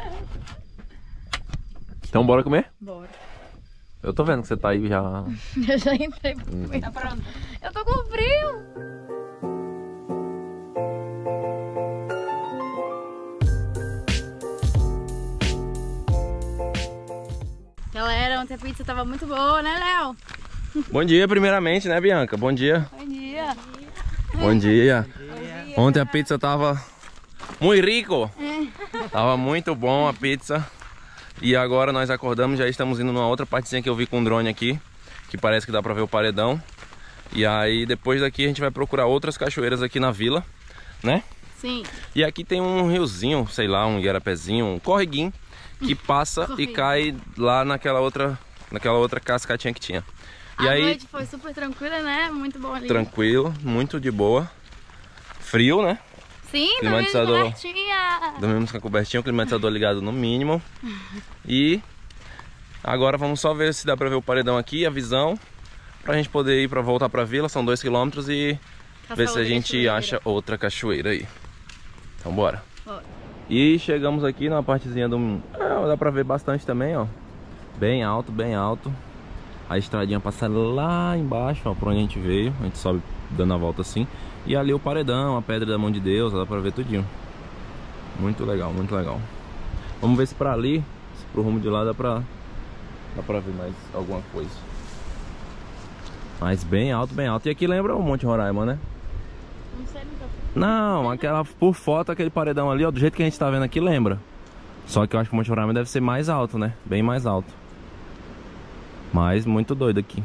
Então bora comer? Bora. Eu tô vendo que você tá aí já. Eu já entrei. Tá pronto. Eu tô com frio. Galera, ontem a pizza tava muito boa, né, Léo? Bom dia, primeiramente, né, Bianca? Bom dia. Bom dia. Bom dia. Ontem a pizza tava muito rico. Tava muito bom a pizza. E agora nós acordamos, já estamos indo numa outra partezinha que eu vi com o drone aqui, que parece que dá pra ver o paredão. E aí depois daqui a gente vai procurar outras cachoeiras aqui na vila, né? Sim. E aqui tem um riozinho, sei lá, um igarapézinho, um correguinho que passa e Corrego. cai lá naquela outra, naquela outra cascatinha que tinha. E a aí, noite foi super tranquila, né? Muito bom ali. tranquilo, muito de boa. Frio, né? Sim, Climatizador. dormimos com cobertinha. Dormimos com a cobertinha, o climatizador ligado no mínimo. E agora vamos só ver se dá pra ver o paredão aqui, a visão, pra gente poder ir pra voltar pra vila, são dois quilômetros, e Caçar ver se a outra gente cachoeira. acha outra cachoeira aí. Então bora. Bora. E chegamos aqui na partezinha do... Ah, dá pra ver bastante também, ó. Bem alto, bem alto. A estradinha passa lá embaixo, ó, por onde a gente veio. A gente sobe dando a volta assim. E ali o paredão, a pedra da mão de Deus, dá pra ver tudinho. Muito legal, muito legal. Vamos ver se pra ali, se pro rumo de lá dá pra, dá pra ver mais alguma coisa. Mas bem alto, bem alto. E aqui lembra o Monte Roraima, né? Não sei, nunca fui. Não, aquela, por foto, aquele paredão ali, ó, do jeito que a gente tá vendo aqui, lembra. Só que eu acho que o Monte Roraima deve ser mais alto, né? Bem mais alto. Mas muito doido aqui.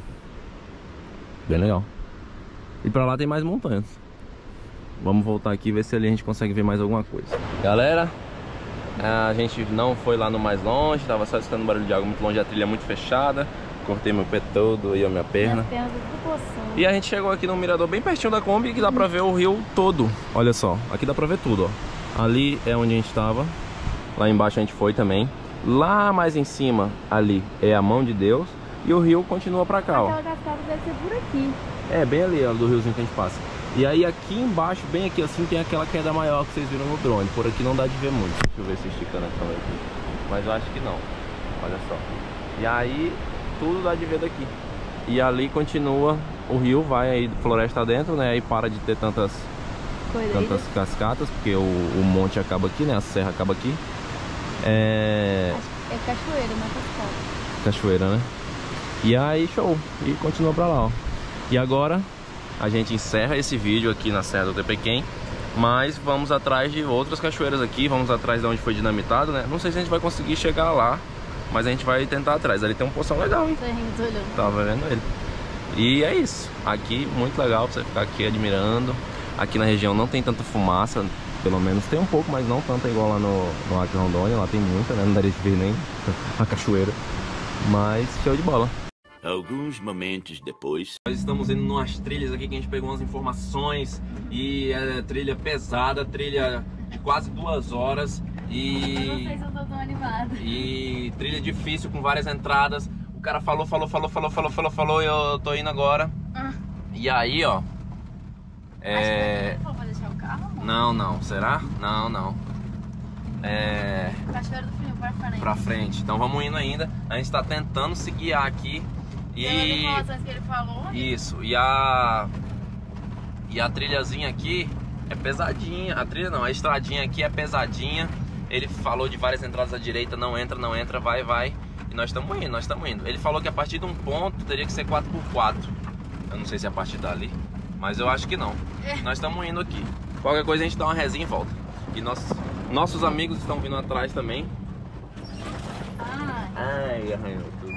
Bem legal. E pra lá tem mais montanhas. Vamos voltar aqui e ver se ali a gente consegue ver mais alguma coisa. Galera, a gente não foi lá no mais longe. Tava só escutando barulho de água muito longe. A trilha é muito fechada. Cortei meu pé todo e a minha perna. Minhas pernas tudo coçando. E a gente chegou aqui no mirador bem pertinho da Kombi, que dá pra ver o rio todo. Olha só, aqui dá pra ver tudo, ó. Ali é onde a gente tava. Lá embaixo a gente foi também. Lá mais em cima, ali, é a mão de Deus. E o rio continua pra cá, ó. Aquela cascata deve ser por aqui. É, bem ali, ó, do riozinho que a gente passa. E aí aqui embaixo, bem aqui assim, tem aquela queda maior que vocês viram no drone. Por aqui não dá de ver muito. Deixa eu ver se esticando a câmera aqui. Mas eu acho que não. Olha só. E aí, tudo dá de ver daqui. E ali continua, o rio vai aí, floresta dentro, né? Aí para de ter tantas, tantas cascatas, porque o, o monte acaba aqui, né? A serra acaba aqui. É... É cachoeira, não é cascata. Cachoeira, né? E aí, show. E continua pra lá, ó. E agora, a gente encerra esse vídeo aqui na Serra do Tepequém. Mas vamos atrás de outras cachoeiras aqui. Vamos atrás de onde foi dinamitado, né? Não sei se a gente vai conseguir chegar lá, mas a gente vai tentar atrás. Ali tem um poção legal, hein? Tava vendo ele. E é isso. Aqui, muito legal pra você ficar aqui admirando. Aqui na região não tem tanta fumaça. Pelo menos tem um pouco, mas não tanta igual lá no, no Acre Rondônia. Lá tem muita, né? Não daria de ver nem a cachoeira. Mas show de bola. Alguns momentos depois. Nós estamos indo numas trilhas aqui que a gente pegou umas informações. E é trilha pesada, trilha de quase duas horas. E... Eu não sei se eu tô tão animada. E trilha difícil com várias entradas. O cara falou, falou, falou, falou, falou, falou, falou. E eu tô indo agora. Ah. E aí, ó. É... Acho que vai deixar o carro, amor? Não, não. Será? Não, não. É... Cachoeira do Filho pra frente. Pra frente. Então vamos indo ainda. A gente tá tentando se guiar aqui. E... Pelas informações que ele falou. Isso. E a... E a trilhazinha aqui é pesadinha. A trilha não, a estradinha aqui é pesadinha. Ele falou de várias entradas à direita. Não entra, não entra, vai, vai. E nós estamos indo, nós estamos indo. Ele falou que a partir de um ponto teria que ser quatro por quatro. Eu não sei se é a partir dali, mas eu acho que não. É. Nós estamos indo aqui. Qualquer coisa a gente dá uma resinha e volta. E nossos, nossos amigos estão vindo atrás também. Ah. Ai, arranhou tudo.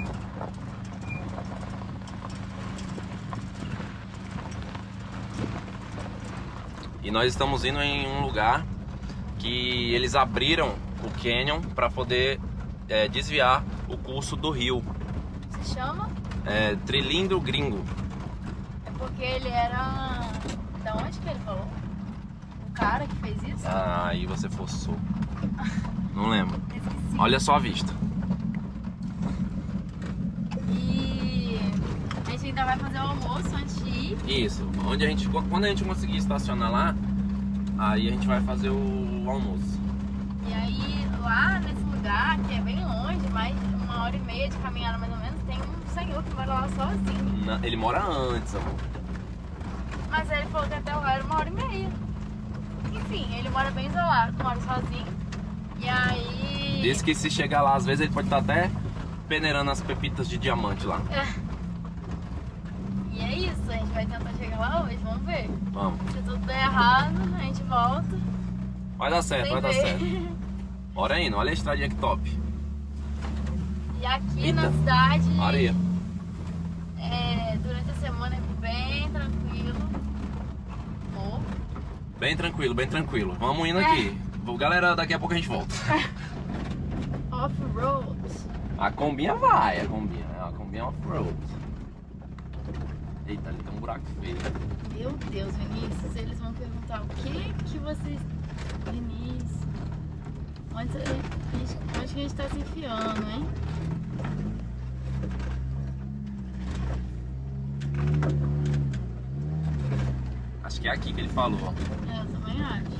E nós estamos indo em um lugar que eles abriram o canyon para poder é, desviar o curso do rio. Se chama? É, Trilindro Gringo. É porque ele era... Da onde que ele falou? O cara que fez isso? Ah, aí você forçou. Não lembro. Esqueci. Olha só a vista. E a gente ainda vai fazer o almoço antes de ir. Isso. Onde a gente, quando a gente conseguir estacionar lá, aí a gente vai fazer o almoço. E aí lá nesse lugar, que é bem longe, mais uma hora e meia de caminhada mais ou menos, tem um senhor que mora lá sozinho. Na, ele mora antes, amor. Mas ele falou que até lá era uma hora e meia. Enfim, ele mora bem isolado, mora sozinho. E aí... Diz que se chegar lá, às vezes ele pode estar até peneirando as pepitas de diamante lá. É. E é isso, a gente vai tentar chegar lá hoje, vamos ver. Vamos. Se tudo der errado, a gente volta. Vai dar certo, vai dar ver. certo. Bora indo, olha a estradinha que top. E aqui Eita. na cidade, Areia. é, durante a semana é bem tranquilo. Oh. Bem tranquilo, bem tranquilo. Vamos indo aqui. Galera, daqui a pouco a gente volta. Off-road. A combinha vai, a combinha. A combinha é off-road. Eita, ali tem um buraco feio. Meu Deus, Vinícius, eles vão perguntar o que que vocês... Vinícius, onde, onde que a gente tá se enfiando, hein? Acho que é aqui que ele falou, ó. É, eu também acho.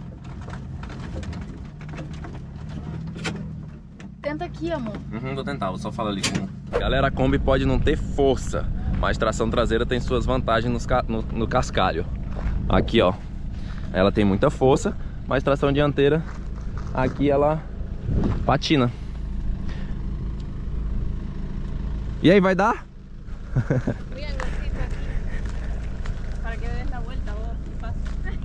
Tenta aqui, amor. Uhum, vou tentar, vou só falar ali com... Galera, a Kombi pode não ter força, mas tração traseira tem suas vantagens nos ca... no, no cascalho. Aqui, ó. Ela tem muita força, mas tração dianteira, aqui ela patina. E aí, vai dar? Voy a aquí para que me des la vuelta vos, ¿qué pasa?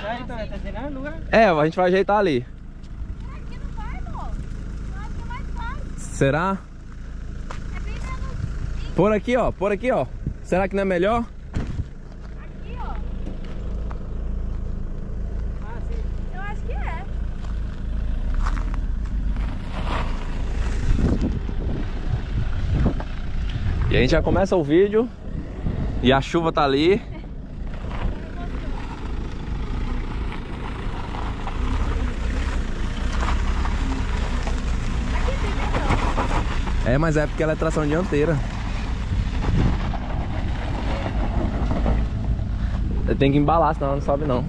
Já então, tá dizendo no lugar? É, a gente vai ajeitar ali. Aqui não vai, amor. Eu acho que é mais fácil. Será? É bem menos... Por aqui, ó. Por aqui, ó. Será que não é melhor? Aqui, ó. Ah, sim. Eu acho que é. E a gente já começa o vídeo. E a chuva tá ali. É, mas é porque ela é tração dianteira. Tem que embalar, senão ela não sobe não.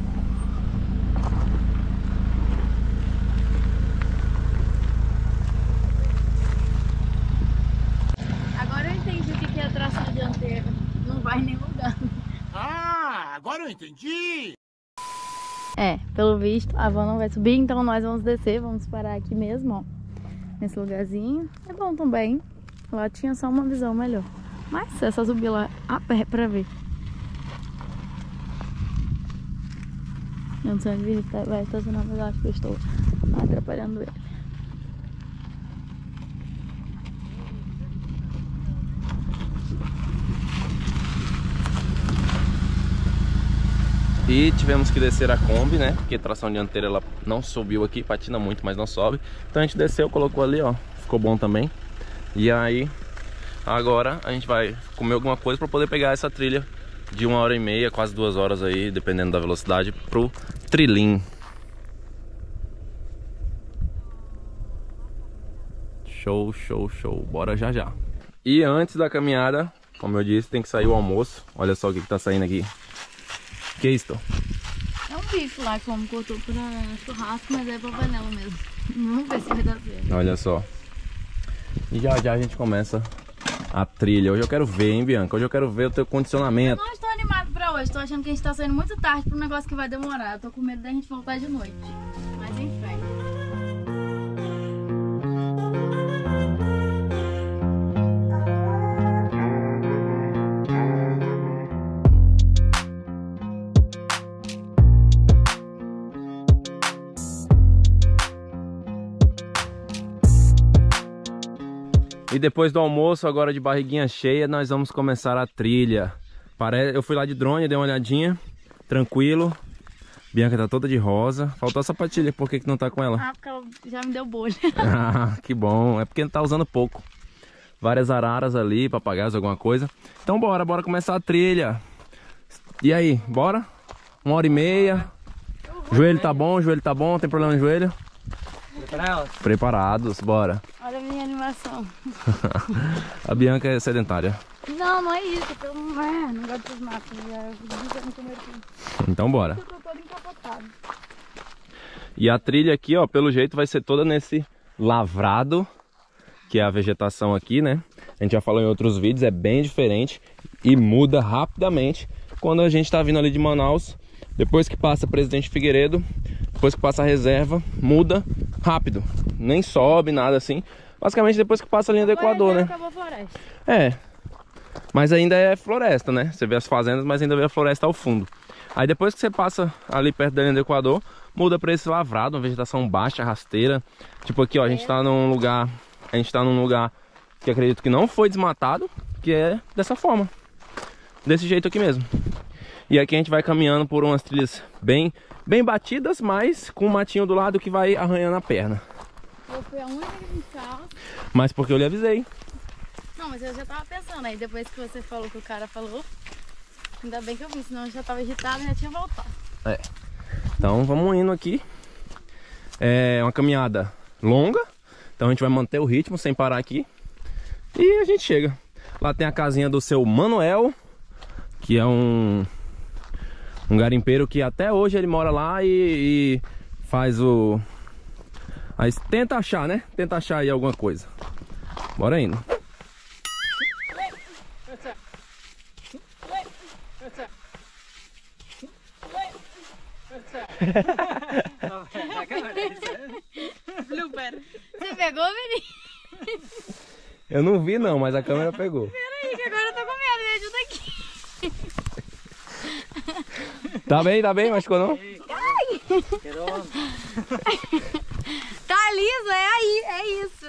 Agora eu entendi o que é tração dianteira. Não vai em nenhum lugar. Ah, agora eu entendi! É, pelo visto a van não vai subir, então nós vamos descer, vamos parar aqui mesmo, ó. Nesse lugarzinho. É bom também. Lá tinha só uma visão melhor. Mas é só subir lá a pé pra ver. Eu não sei onde ele vai estacionar, mas eu acho que eu estou atrapalhando ele. E tivemos que descer a Kombi, né? Porque a tração dianteira ela não subiu aqui, patina muito, mas não sobe. Então a gente desceu, colocou ali, ó. Ficou bom também. E aí, agora a gente vai comer alguma coisa para poder pegar essa trilha de uma hora e meia, quase duas horas aí, dependendo da velocidade, pro Trilim. Show, show, show. Bora já já. E antes da caminhada, como eu disse, tem que sair o almoço. Olha só o que que tá saindo aqui. Que é isso? É um bife lá que o homem cortou pra churrasco, mas é pra panela mesmo. Vamos ver se vai dar certo. Olha só. E já já a gente começa a trilha. Hoje eu quero ver, hein, Bianca? Hoje eu quero ver o teu condicionamento. Eu não estou animado pra hoje. Tô achando que a gente tá saindo muito tarde pra um negócio que vai demorar. Eu tô com medo da gente voltar de noite. Mas enfim. E depois do almoço, agora de barriguinha cheia, nós vamos começar a trilha. Eu fui lá de drone, dei uma olhadinha, tranquilo. Bianca tá toda de rosa. Faltou a sapatilha, por que que não tá com ela? Ah, porque ela já me deu bolha. Ah, que bom, é porque não tá usando pouco. Várias araras ali, papagaios, alguma coisa. Então bora, bora começar a trilha. E aí, bora? Uma hora e meia. Joelho tá bom, joelho tá bom, tem problema no joelho? Preparados, bora. Olha a minha animação. A Bianca é sedentária. Não, não é isso. Eu não, é, não gosto dos matos. Eu não comer tudo. Então bora. Eu tô todo encapotado. E a trilha aqui, ó, pelo jeito vai ser toda nesse lavrado, que é a vegetação aqui, né? A gente já falou em outros vídeos, é bem diferente e muda rapidamente quando a gente tá vindo ali de Manaus. Depois que passa Presidente Figueiredo, depois que passa a reserva, muda rápido. Nem sobe, nada assim. Basicamente depois que passa a linha do Equador, né? Acabou a floresta. É. Mas ainda é floresta, né? Você vê as fazendas, mas ainda vê a floresta ao fundo. Aí depois que você passa ali perto da linha do Equador, muda para esse lavrado, uma vegetação baixa, rasteira. Tipo aqui, ó, a gente tá num lugar, a gente tá num lugar que acredito que não foi desmatado, que é dessa forma. Desse jeito aqui mesmo. E aqui a gente vai caminhando por umas trilhas bem, bem batidas, mas com um matinho do lado que vai arranhando a perna. Eu fui a única que me carro. Mas porque eu lhe avisei. Não, mas eu já tava pensando aí, depois que você falou que o cara falou, ainda bem que eu vi, senão eu já tava irritado e já tinha voltado. É. Então vamos indo aqui. É uma caminhada longa, então a gente vai manter o ritmo sem parar aqui. E a gente chega. Lá tem a casinha do seu Manuel, que é um... um garimpeiro que até hoje ele mora lá e, e faz o... Aí tenta achar, né? Tenta achar aí alguma coisa. Bora indo. Você pegou, menino? Eu não vi não, mas a câmera pegou. Peraí, que agora eu tô com medo, me ajuda aqui. Tá bem, tá bem? Machucou não? Tá liso, é aí, é isso.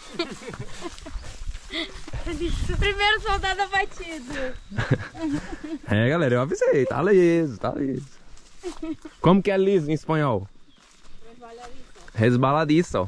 Primeiro soldado abatido. É, galera, eu avisei, tá liso, tá liso. Como que é liso em espanhol? Resbaladiço.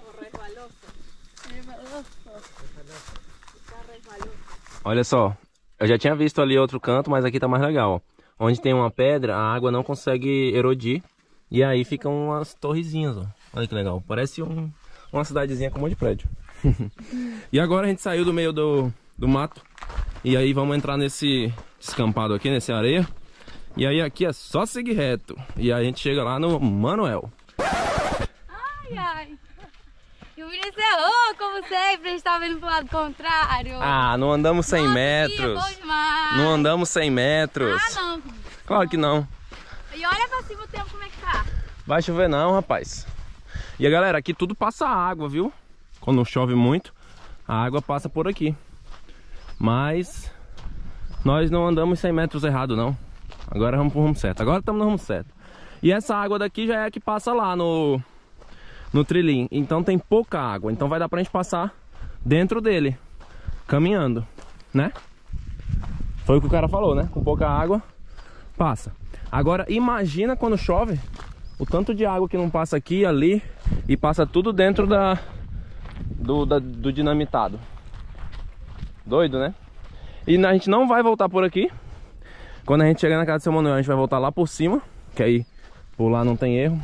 Olha só, eu já tinha visto ali outro canto, mas aqui tá mais legal. Onde tem uma pedra, a água não consegue erodir. E aí ficam umas torrezinhas, ó. Olha que legal, parece um, uma cidadezinha com um monte de prédio. E agora a gente saiu do meio do, do mato. E aí vamos entrar nesse descampado aqui, nesse areia. E aí aqui é só seguir reto. E aí a gente chega lá no Manuel. Ai, ai. E o Vinícius errou, como sempre, a gente tava indo pro lado contrário. Ah, não andamos cem Nossa, metros. Bom demais. Não andamos cem metros. Ah, não. Claro que não. E olha pra cima o tempo como é que tá. Vai chover não, rapaz. E a galera, aqui tudo passa água, viu? Quando chove muito, a água passa por aqui. Mas nós não andamos cem metros errado, não. Agora vamos pro rumo certo. Agora estamos no rumo certo. E essa água daqui já é a que passa lá no, no trilhinho. Então tem pouca água. Então vai dar pra gente passar dentro dele, caminhando, né? Foi o que o cara falou, né? Com pouca água, passa. Agora imagina quando chove, o tanto de água que não passa aqui e ali. E passa tudo dentro da do, da, do dinamitado. Doido, né? E a gente não vai voltar por aqui. Quando a gente chegar na casa do seu Manuel, a gente vai voltar lá por cima. Que aí por lá não tem erro.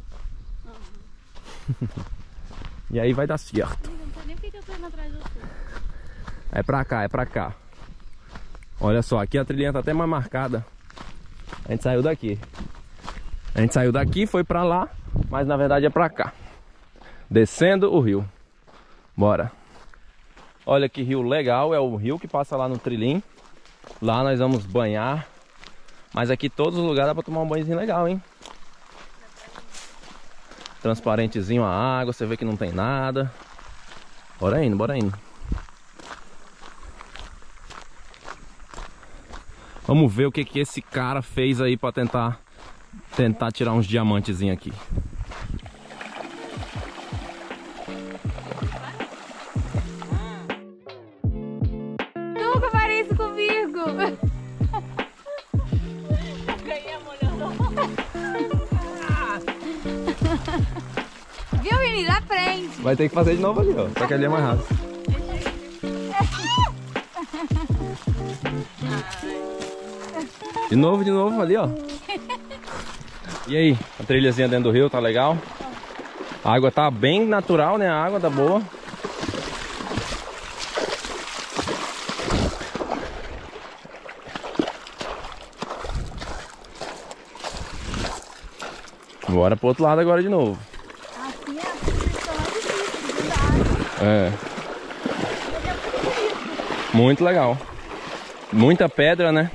Uhum. E aí vai dar certo. Não sei nem porque eu tô indo atrás de você. É pra cá, é pra cá. Olha só, aqui a trilhinha tá até mais marcada. A gente saiu daqui. A gente saiu daqui, foi pra lá. Mas na verdade é pra cá. Descendo o rio. Bora. Olha que rio legal. É o rio que passa lá no trilhinho. Lá nós vamos banhar. Mas aqui todos os lugares dá pra tomar um banhozinho legal, hein? Transparentezinho a água. Você vê que não tem nada. Bora indo, bora indo. Vamos ver o que que esse cara fez aí pra tentar Tentar tirar uns diamantezinhos aqui. Nunca farei isso comigo. Viu, menina? Aprende. Vai ter que fazer de novo ali, ó. Só que ali é mais rápido. De novo, de novo, ali, ó. E aí, a trilhazinha dentro do rio, tá legal? A água tá bem natural, né? A água tá boa. Bora pro outro lado agora de novo. Aqui é a posição mais difícil da água. É. Muito legal. Muita pedra, né?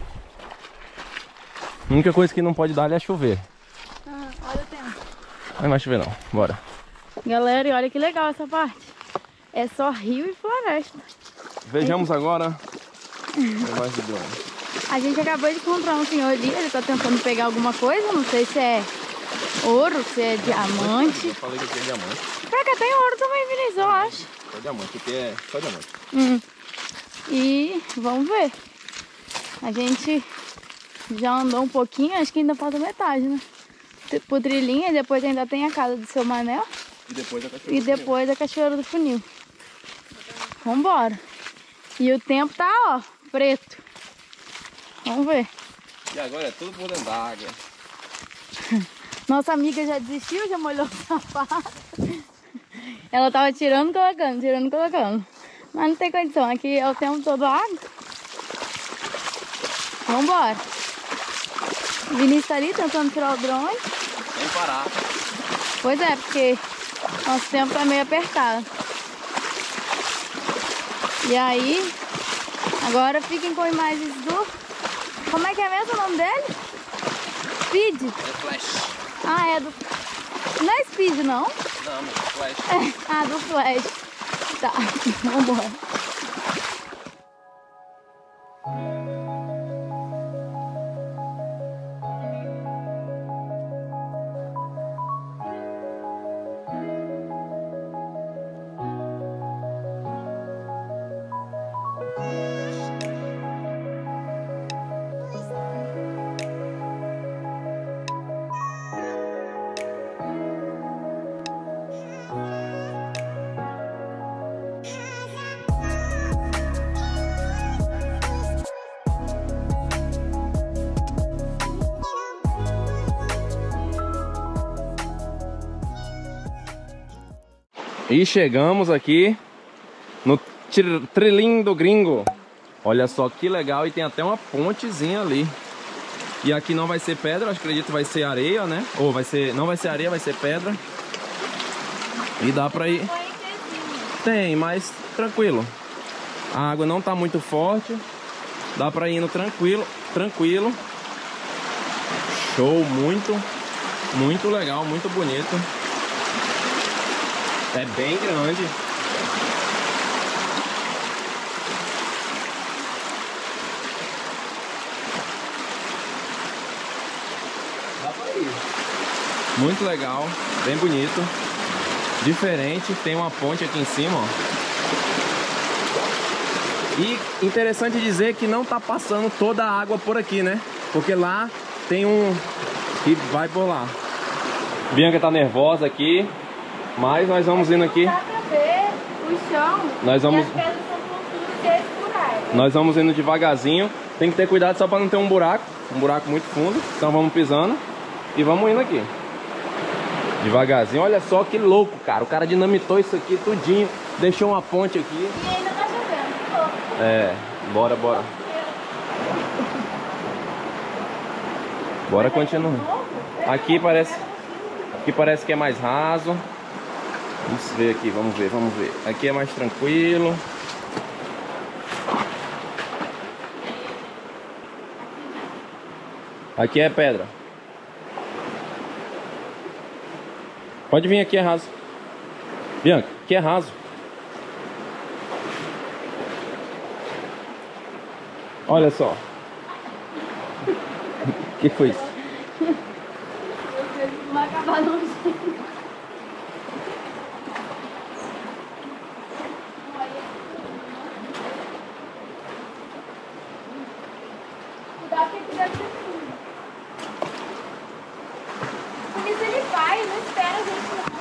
A única coisa que não pode dar é chover. Ah, olha o tempo. Não vai chover não, bora. Galera, e olha que legal essa parte. É só rio e floresta. Vejamos agora o negócio de drone. A gente acabou de encontrar um senhor ali, ele tá tentando pegar alguma coisa, não sei se é ouro, se é diamante. Eu falei que aqui é diamante. Pra cá tem ouro também, Vinícius, eu acho. É diamante, aqui é só diamante. Hum. E vamos ver. A gente já andou um pouquinho, acho que ainda falta metade, né? Por trilhinha, e depois ainda tem a casa do seu Manel. E depois a cachoeira. E depois a cachoeira do Funil. Vambora. E o tempo tá, ó, preto. Vamos ver. E agora é tudo por dentro d'água. Nossa amiga já desistiu, já molhou o sapato. Ela tava tirando e colocando, tirando e colocando. Mas não tem condição, aqui é o tempo todo água. Vambora. O Vinícius tá ali tentando tirar o drone. Sem parar. Pois é, porque nosso tempo tá meio apertado. E aí, agora fiquem com imagens do... Como é que é mesmo o nome dele? Speed? É flash. Ah, é do... Não é Speed, não? Não, mas flash. É. Ah, do Flash. Tá, vambora. E chegamos aqui no Trilim do Gringo. Olha só que legal, e tem até uma pontezinha ali. E aqui não vai ser pedra, eu acredito que vai ser areia, né? Ou vai ser, não vai ser areia, vai ser pedra. E dá pra ir. Tem, mas tranquilo. A água não tá muito forte. Dá pra ir indo tranquilo, tranquilo. Show, muito, muito legal, muito bonito. É bem grande. Dá pra ir. Muito legal, bem bonito. Diferente, tem uma ponte aqui em cima, ó. E interessante dizer que não tá passando toda a água por aqui, né? Porque lá tem um que vai por lá. Bianca tá nervosa aqui, mas nós vamos indo aqui. Dá pra ver o chão. Nós vamos... E as pedras são tudo cheias de buraco. Nós vamos indo devagarzinho. Tem que ter cuidado só para não ter um buraco. Um buraco muito fundo. Então vamos pisando e vamos indo aqui. Devagarzinho. Olha só que louco, cara. O cara dinamitou isso aqui tudinho. Deixou uma ponte aqui. E ainda tá chovendo. Que louco. É, bora, bora. Bora continuar. Aqui parece, aqui parece que é mais raso. Vamos ver aqui, vamos ver, vamos ver. Aqui é mais tranquilo. Aqui é pedra. Pode vir, aqui é raso. Bianca, aqui é raso. Olha só. O que foi isso? Vai acabar não sendo. Cuidado que aqui deve ser fundo. Porque se ele vai, não espera a gente não.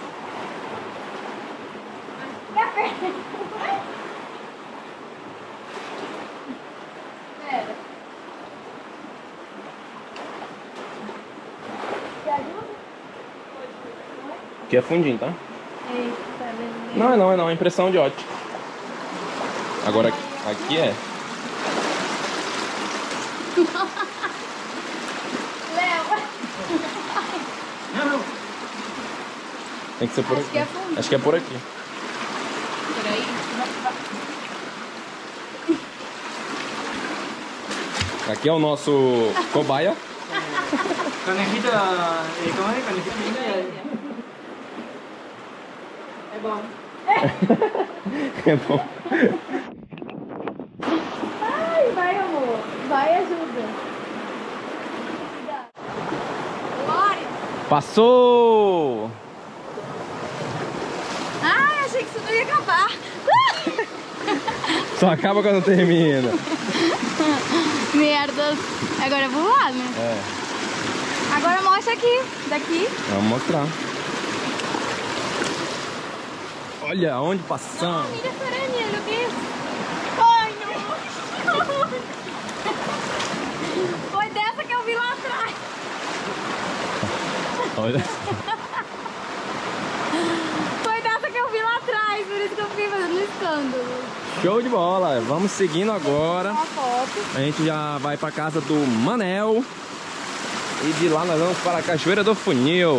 Fica perto. Espera. Aqui é fundinho, tá? Eita, tá vendo? Não, é não, é não, é impressão de ótica. Agora aqui, aqui é. Leva. Tem que ser por Acho aqui. que é fundo. Acho que é por aqui. Peraí. Aqui é o nosso cobaia. Canejita, eh, ¿cómo es? Canejita. É bom. É bom. Ai, vai, amor. Vai, ajuda. Glória. Passou! Ai, achei que isso não ia acabar. Só acaba quando termina. Merdas. Agora é pro lado, né? É. Agora mostra aqui, daqui. Vamos mostrar. Olha onde passamos. Mira essa aranha, olha o que é isso? Ai, não. Foi dessa que eu vi lá atrás. Olha. Foi dessa que eu vi lá atrás, por isso que eu fiquei fazendo escândalo. Show de bola. Vamos seguindo agora. Uma foto. A gente já vai pra casa do Manel. E de lá nós vamos para a Cachoeira do Funil.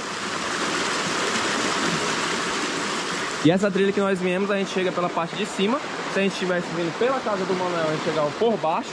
E essa trilha que nós viemos, a gente chega pela parte de cima. Se a gente estivesse vindo pela casa do Manel, a gente chegava por baixo.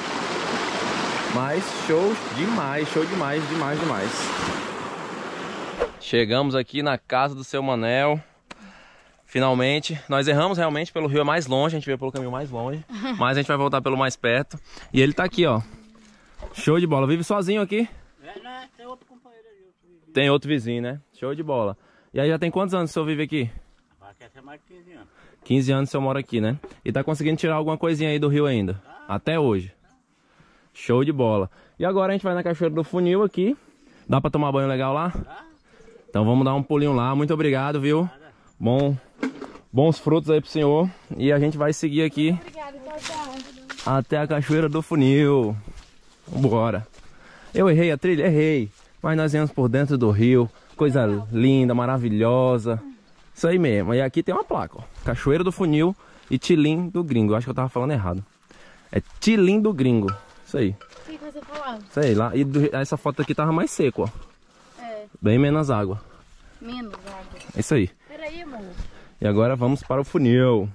Mas show demais, show demais, demais, demais. Chegamos aqui na casa do seu Manel. Finalmente, nós erramos realmente pelo rio mais longe, a gente veio pelo caminho mais longe. Mas a gente vai voltar pelo mais perto. E ele tá aqui, ó. Show de bola. Vive sozinho aqui? É, não, tem outro companheiro ali. Outro vizinho. Tem outro vizinho, né? Show de bola. E aí já tem quantos anos o senhor vive aqui? Vai ter mais de quinze anos. quinze anos o senhor mora aqui, né? E tá conseguindo tirar alguma coisinha aí do rio ainda? Até hoje. Show de bola. E agora a gente vai na Cachoeira do Funil aqui. Dá pra tomar banho legal lá? Então vamos dar um pulinho lá. Muito obrigado, viu? Bom, bons frutos aí pro senhor. E a gente vai seguir aqui. Obrigada, tchau, tchau. Até a Cachoeira do Funil. Bora. Eu errei a trilha? Errei. Mas nós viemos por dentro do rio. Coisa linda, maravilhosa. Isso aí mesmo. E aqui tem uma placa, ó. Cachoeira do Funil e Tilim do Gringo. Acho que eu tava falando errado. É Tilim do Gringo. Isso aí. O que você falou? Isso aí. Lá. E do... essa foto aqui tava mais seco, ó. É. Bem menos água. Menos água. É isso aí. Peraí, amor. E agora vamos para o funil.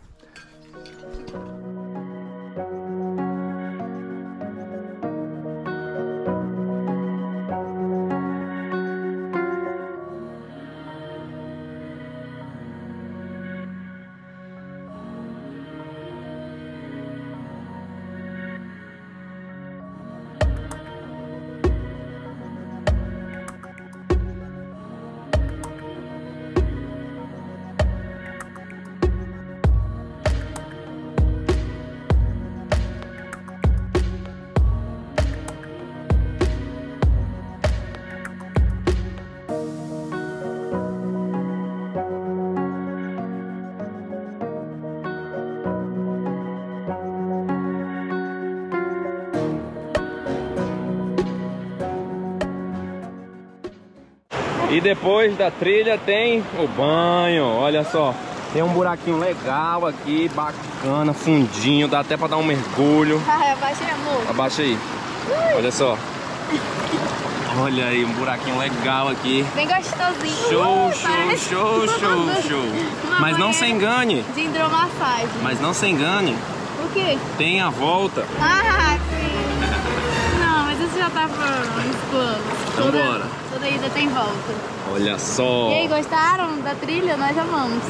E depois da trilha tem o banho, olha só. Tem um buraquinho legal aqui, bacana, fundinho, dá até pra dar um mergulho. Ah, abaixa aí, amor. Abaixa aí, olha só. Olha aí, um buraquinho legal aqui. Bem gostosinho. Show, Uh, show, parece show, show, show. uma Mas não banheira se engane, de hidromassagem. mas não se engane, O quê? tem a volta. Ah, sim. Não, mas isso já tá nos planos. Então Toda- bora. Toda ida tem volta. Olha só. E aí, gostaram da trilha? Nós amamos.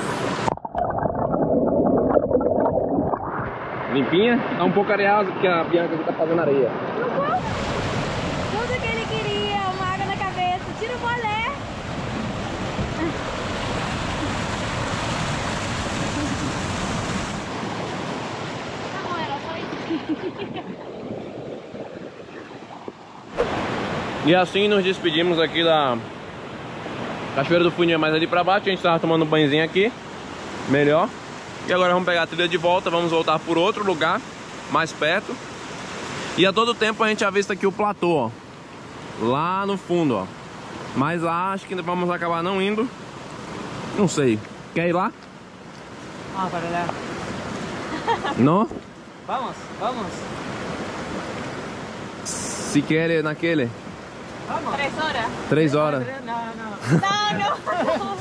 Limpinha? Tá um pouco areosa porque a Bianca aqui tá fazendo areia. Tudo que ele queria, uma água na cabeça. Tira o bolé. Tá bom, era só isso. E assim nos despedimos aqui da Cachoeira do Funil, mais ali pra baixo. A gente tava tomando um banhozinho aqui, melhor. E agora vamos pegar a trilha de volta, vamos voltar por outro lugar, mais perto. E a todo tempo a gente avista aqui o platô, ó, lá no fundo, ó. Mas lá acho que vamos acabar não indo. Não sei. Quer ir lá? Ah, para lá. Não? Vamos, vamos. Se quer ir naquele. Vamos. Três horas? Três horas. Não, não. Não, não.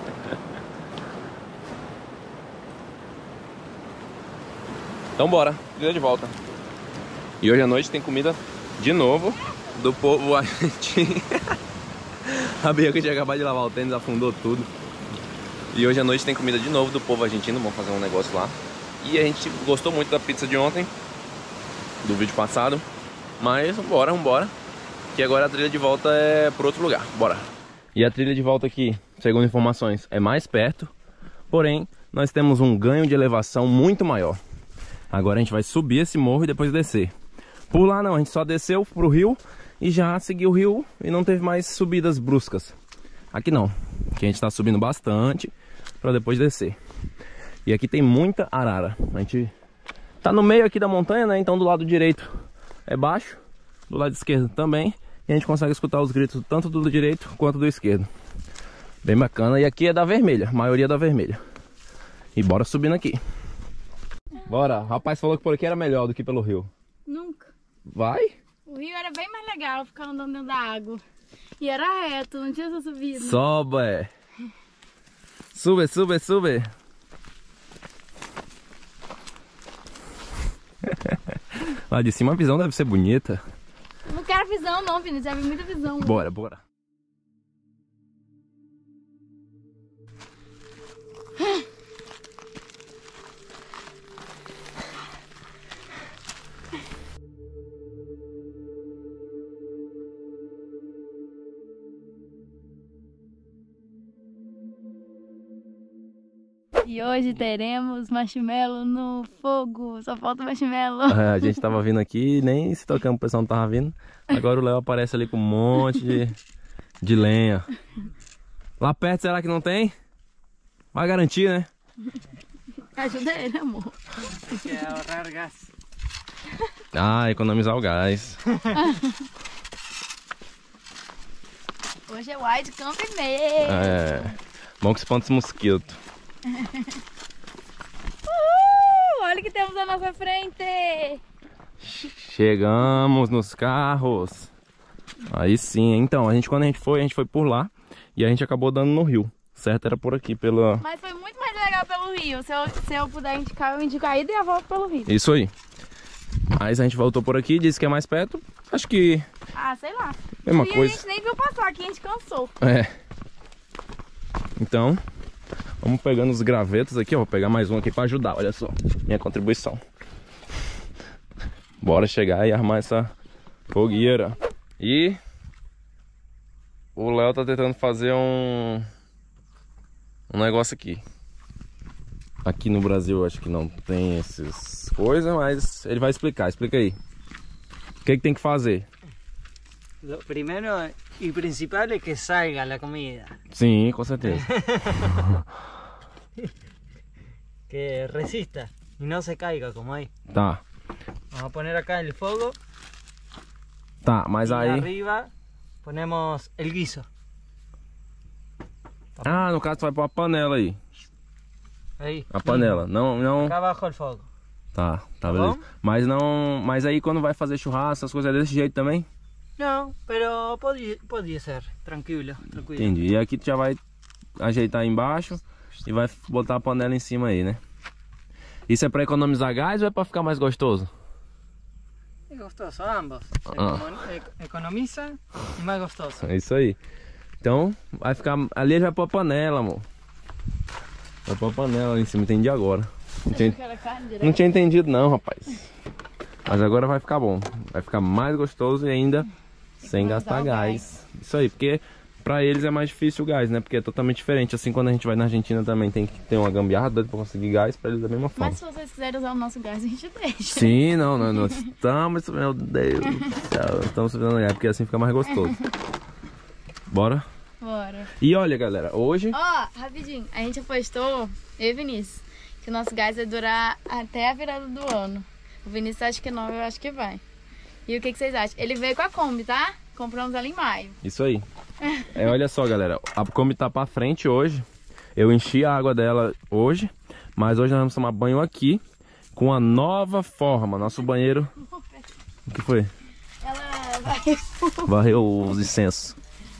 Então bora, trilha de volta. E hoje à noite tem comida de novo do povo argentino. A Bianca tinha acabado de lavar o tênis, afundou tudo. E hoje à noite tem comida de novo do povo argentino, vamos fazer um negócio lá. E a gente gostou muito da pizza de ontem, do vídeo passado. Mas bora, vambora. Que agora a trilha de volta é por outro lugar, bora. E a trilha de volta aqui, segundo informações, é mais perto. Porém, nós temos um ganho de elevação muito maior. Agora a gente vai subir esse morro e depois descer. Por lá não, a gente só desceu pro rio e já seguiu o rio e não teve mais subidas bruscas. Aqui não, aqui a gente tá subindo bastante para depois descer. E aqui tem muita arara. A gente tá no meio aqui da montanha, né? Então do lado direito é baixo, do lado esquerdo também. E a gente consegue escutar os gritos tanto do direito quanto do esquerdo. Bem bacana. E aqui é da vermelha, maioria da vermelha. E bora subindo aqui. Bora, o rapaz falou que por aqui era melhor do que pelo rio. Nunca. Vai? O rio era bem mais legal, ficar andando dentro da água. E era reto, não tinha essa subida. Sobe. Sube, sube, sube. Lá de cima a visão deve ser bonita. Não quero visão não, Vinícius, já vi muita visão. Bora, bora. E hoje teremos marshmallow no fogo, só falta marshmallow. É, a gente tava vindo aqui, nem se tocando, o pessoal não tava vindo. Agora o Léo aparece ali com um monte de, de lenha. Lá perto, será que não tem? Vai garantir, né? Ajuda ele, amor. Quer ahorrar gás. Ah, economizar o gás. Hoje é Wide Camp mesmo. É. Bom que espanta os mosquitos. Uhul, olha o que temos à nossa frente. Chegamos nos carros. Aí sim, então, a gente quando a gente foi, a gente foi por lá e a gente acabou dando no rio. Certo, era por aqui, pela... Mas foi muito mais legal pelo rio. Se eu, se eu puder indicar, eu indico a ida e a volta pelo rio. Isso aí. Mas a gente voltou por aqui, disse que é mais perto. Acho que... Ah, sei lá. Mesma e coisa. a gente nem viu passar aqui, a gente cansou. É. Então, vamos pegando os gravetos aqui, ó. Vou pegar mais um aqui pra ajudar, olha só. Minha contribuição. Bora chegar e armar essa fogueira. E... o Léo tá tentando fazer um... um negócio aqui. Aqui no Brasil eu acho que não tem essas coisas, mas ele vai explicar. Explica aí. O que que tem que fazer? Lo primero y principal es que salga la comida. Sim, com certeza. Que resista y no se caiga como ahí. Tá. Vamos a poner acá el fuego. Tá, mas Y aí... arriba ponemos el guiso. Ah, no caso tu vai pôr a panela aí. Ahí. A panela. Não, não... Acá abajo el fuego. Tá, tá, Tá beleza. bom? Mas não... Mas aí quando vai fazer churrasco, essas coisas é desse jeito também? No, pero podía, podía ser. Tranquilo, tranquilo. Entendi. E aqui tu já vai ajeitar aí embaixo e vai botar a panela em cima aí, né? Isso é pra economizar gás ou é pra ficar mais gostoso? Es gostoso, ambos. Ah. Econo- ec- Economiza y más gostoso. É isso aí. Então, vai ficar... Ali ele vai pôr a panela, amor. Vai pôr a panela ali em cima, entendi agora. Não tinha, não tinha entendido não, rapaz. Mas agora vai ficar bom. Vai ficar mais gostoso e ainda sem gastar gás. Isso aí, porque pra eles é mais difícil o gás, né? Porque é totalmente diferente. Assim, quando a gente vai na Argentina também tem que ter uma gambiarra pra conseguir gás, pra eles da mesma forma. Mas se vocês quiserem usar o nosso gás, a gente deixa. Sim, não, não, nós estamos, meu Deus do céu, estamos subindo gás, porque assim fica mais gostoso. Bora? Bora. E olha, galera, hoje... Ó, rapidinho, a gente apostou, eu e Vinícius, que o nosso gás vai durar até a virada do ano. O Vinícius acha que não, eu acho que vai. E o que, que vocês acham? Ele veio com a Kombi, tá? Compramos ela em maio. Isso aí. É, olha só, galera, a Kombi tá pra frente hoje. Eu enchi a água dela hoje, mas hoje nós vamos tomar banho aqui com a nova forma. Nosso banheiro... O que foi? Ela vai... Varreu os incensos.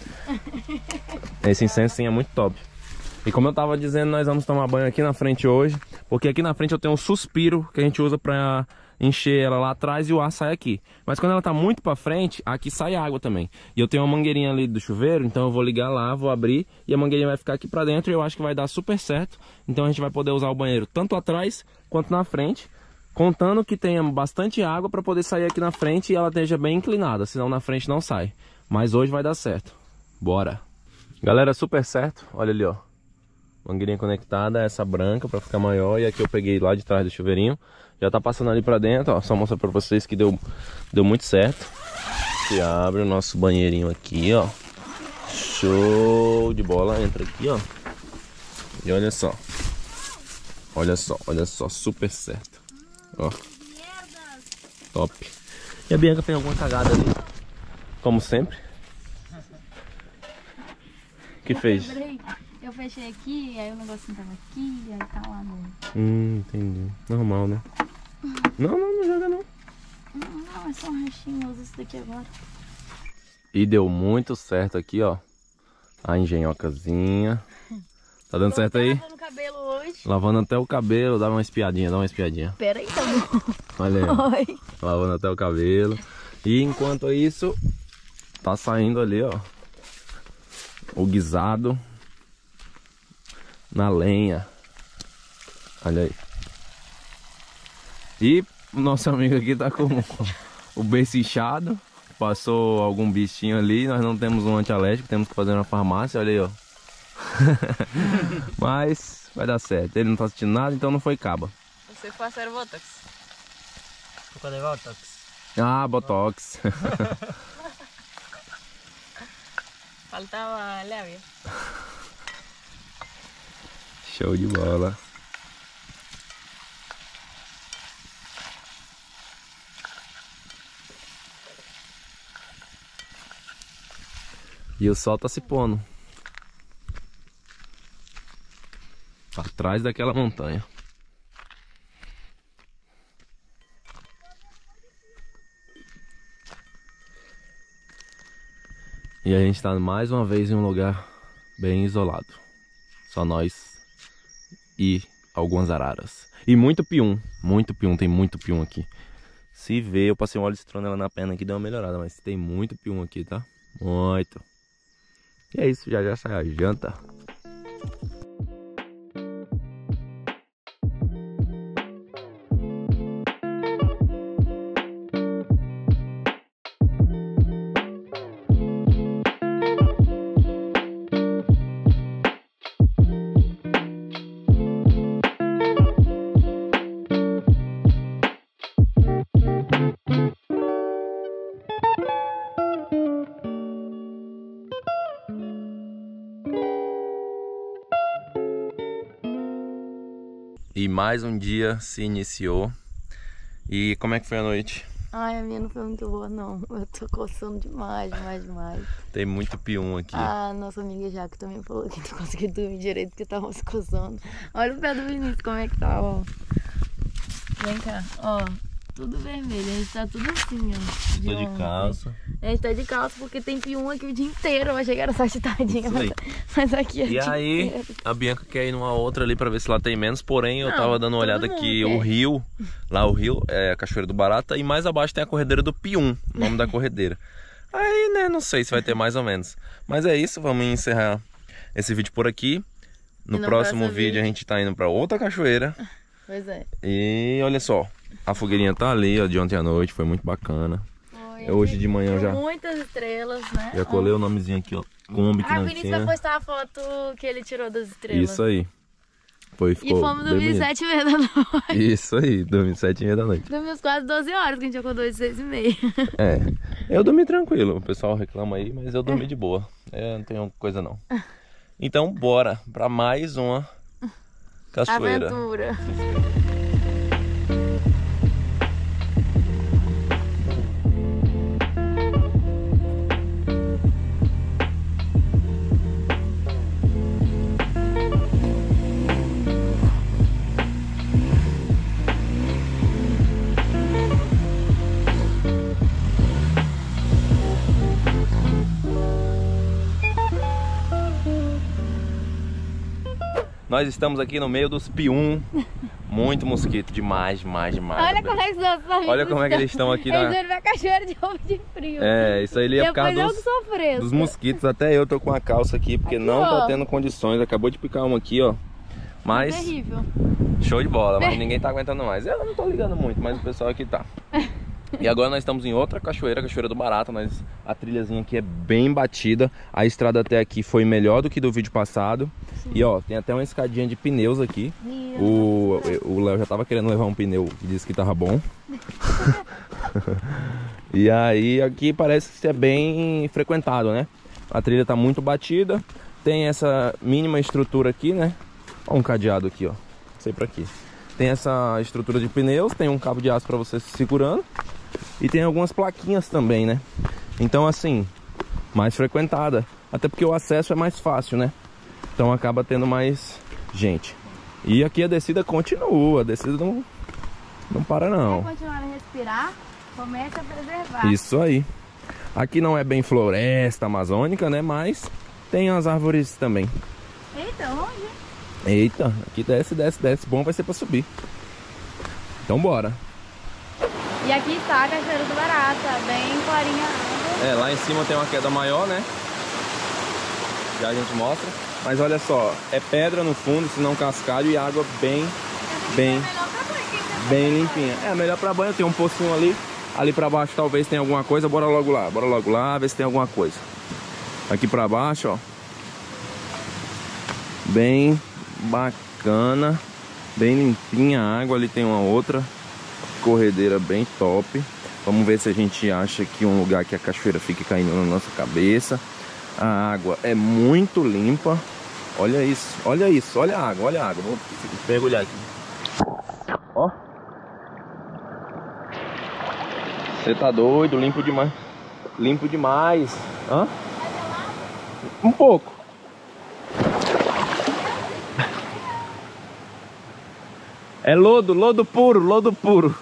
Esse incenso sim é muito top. E como eu tava dizendo, nós vamos tomar banho aqui na frente hoje, porque aqui na frente eu tenho um suspiro que a gente usa pra encher ela lá atrás e o ar sai aqui. Mas quando ela tá muito pra frente, aqui sai água também. E eu tenho uma mangueirinha ali do chuveiro, então eu vou ligar lá, vou abrir e a mangueirinha vai ficar aqui pra dentro e eu acho que vai dar super certo. Então a gente vai poder usar o banheiro tanto atrás quanto na frente, contando que tenha bastante água pra poder sair aqui na frente e ela esteja bem inclinada, senão na frente não sai. Mas hoje vai dar certo. Bora! Galera, super certo. Olha ali, ó. Mangueirinha conectada, essa branca pra ficar maior. E aqui eu peguei lá de trás do chuveirinho. Já tá passando ali pra dentro, ó. Só mostrar pra vocês que deu, deu muito certo. Se abre o nosso banheirinho aqui, ó. Show de bola. Entra aqui, ó. E olha só. Olha só, olha só. Super certo. Ó. Top. E a Bianca fez alguma cagada ali. Como sempre. O que fez? Lembrei, eu fechei aqui, aí o negocinho tava aqui, aí tá lá no... Hum, entendi. Normal, né? Não, não, não joga não. Não, é só um restinho, eu uso isso daqui agora. E deu muito certo aqui, ó. A engenhocazinha. Tá dando certo aí? Lavando o cabelo hoje. Lavando até o cabelo. Dá uma espiadinha, dá uma espiadinha. Pera aí, tá bom. Olha aí. Oi. Lavando até o cabelo. E enquanto isso, tá saindo ali, ó. O guisado na lenha. Olha aí. E o nosso amigo aqui tá com o beiço inchado. Passou algum bichinho ali. Nós não temos um antialérgico, temos que fazer na farmácia. Olha aí, ó. Mas vai dar certo. Ele não tá sentindo nada, então não foi caba. Você foi fazer botox. Un poco de botox. Ah, botox. Faltava lábia. Show de bola. E o sol tá se pondo. Atrás daquela montanha. E a gente tá mais uma vez em um lugar bem isolado. Só nós e algumas araras. E muito pium, muito pium, tem muito pium aqui. Se vê, eu passei um óleo de citronela na perna aqui, deu uma melhorada, mas tem muito pium aqui, tá? Muito. E é isso, já já sai a janta. E mais um dia se iniciou. E como é que foi a noite? Ai, a minha não foi muito boa, não. Eu tô coçando demais, demais, demais. Tem muito pium aqui. A nossa amiga Jaque também falou que não conseguia dormir direito porque tava se coçando. Olha o pé do Vinícius, como é que tá, ó. Vem cá, ó. Tudo vermelho, a gente tá tudo assim, ó. Tô de calça. A gente tá de calça porque tem pium aqui o dia inteiro. Eu achei que era só chitadinha, mas, mas aqui é E aí, inteiro. A Bianca quer ir numa outra ali pra ver se lá tem menos. Porém, eu não, tava dando uma olhada que quer. O rio, lá o rio é a Cachoeira do Barata. E mais abaixo tem a Corredeira do Pium, o nome da corredeira. Aí, né, não sei se vai ter mais ou menos. Mas é isso, vamos encerrar esse vídeo por aqui. No, no próximo vídeo, vídeo a gente tá indo pra outra cachoeira. Pois é. E olha só, a fogueirinha tá ali, ó, de ontem à noite, foi muito bacana. Foi, hoje de manhã já. Muitas estrelas, né? Já colei o nomezinho aqui, ó. Kombi que ah, não o Vinícius tinha. vai postar a foto que ele tirou das estrelas. Isso aí. Foi, ficou e fomos dormir sete e meia da noite. Isso aí, dormi sete e meia da noite. Dormimos quase doze horas, que a gente acordou de seis e meia. É, eu dormi tranquilo, o pessoal reclama aí, mas eu dormi de boa. É, não tenho coisa não. Então bora pra mais uma cachoeira. Aventura. Nós estamos aqui no meio dos pium. Muito mosquito, demais, demais, demais. Olha como é que são os amigos. Olha como é que eles estão aqui na... Eles viram minha cachoeira de roupa de frio. É, isso aí é por causa dos, dos mosquitos. Até eu tô com a calça aqui, porque aqui, não ó. tá tendo condições. Acabou de picar uma aqui, ó. Mas... terrível. Show de bola, mas ninguém tá aguentando mais. Eu não tô ligando muito, mas o pessoal aqui tá. E agora nós estamos em outra cachoeira, a Cachoeira do Barata. Nós, a trilhazinha aqui é bem batida. A estrada até aqui foi melhor do que do vídeo passado. Sim. E ó, tem até uma escadinha de pneus aqui. Sim, o Léo já tava querendo levar um pneu e disse que tava bom. E aí aqui parece que é bem frequentado, né? A trilha tá muito batida. Tem essa mínima estrutura aqui, né? Ó, um cadeado aqui, ó. Não sei pra quê. Tem essa estrutura de pneus, tem um cabo de aço pra você se segurando. E tem algumas plaquinhas também, né? Então assim, mais frequentada. Até porque o acesso é mais fácil, né? Então acaba tendo mais gente. E aqui a descida continua, a descida não, não para não. Se continuar a respirar, começa a preservar. Isso aí. Aqui não é bem floresta amazônica, né? Mas tem as árvores também. Eita, onde? Eita, aqui desce, desce, desce. Bom vai ser pra subir. Então bora. E aqui está a Cachoeira do Barata, bem clarinha a água. É, lá em cima tem uma queda maior, né? Já a gente mostra. Mas olha só, é pedra no fundo, se não cascalho, e água bem, bem, bem limpinha. É, melhor pra banho, tem um pocinho ali. Ali pra baixo talvez tenha alguma coisa, bora logo lá. Bora logo lá, ver se tem alguma coisa. Aqui pra baixo, ó. Bem bacana, bem limpinha a água. Ali tem uma outra corredeira bem top. Vamos ver se a gente acha que um lugar que a cachoeira fique caindo na nossa cabeça. A água é muito limpa. Olha isso, olha isso, olha a água, olha a água. Vou mergulhar aqui. Ó. Você tá doido, limpo demais. Limpo demais. Hã? Um pouco. É lodo, lodo puro, lodo puro.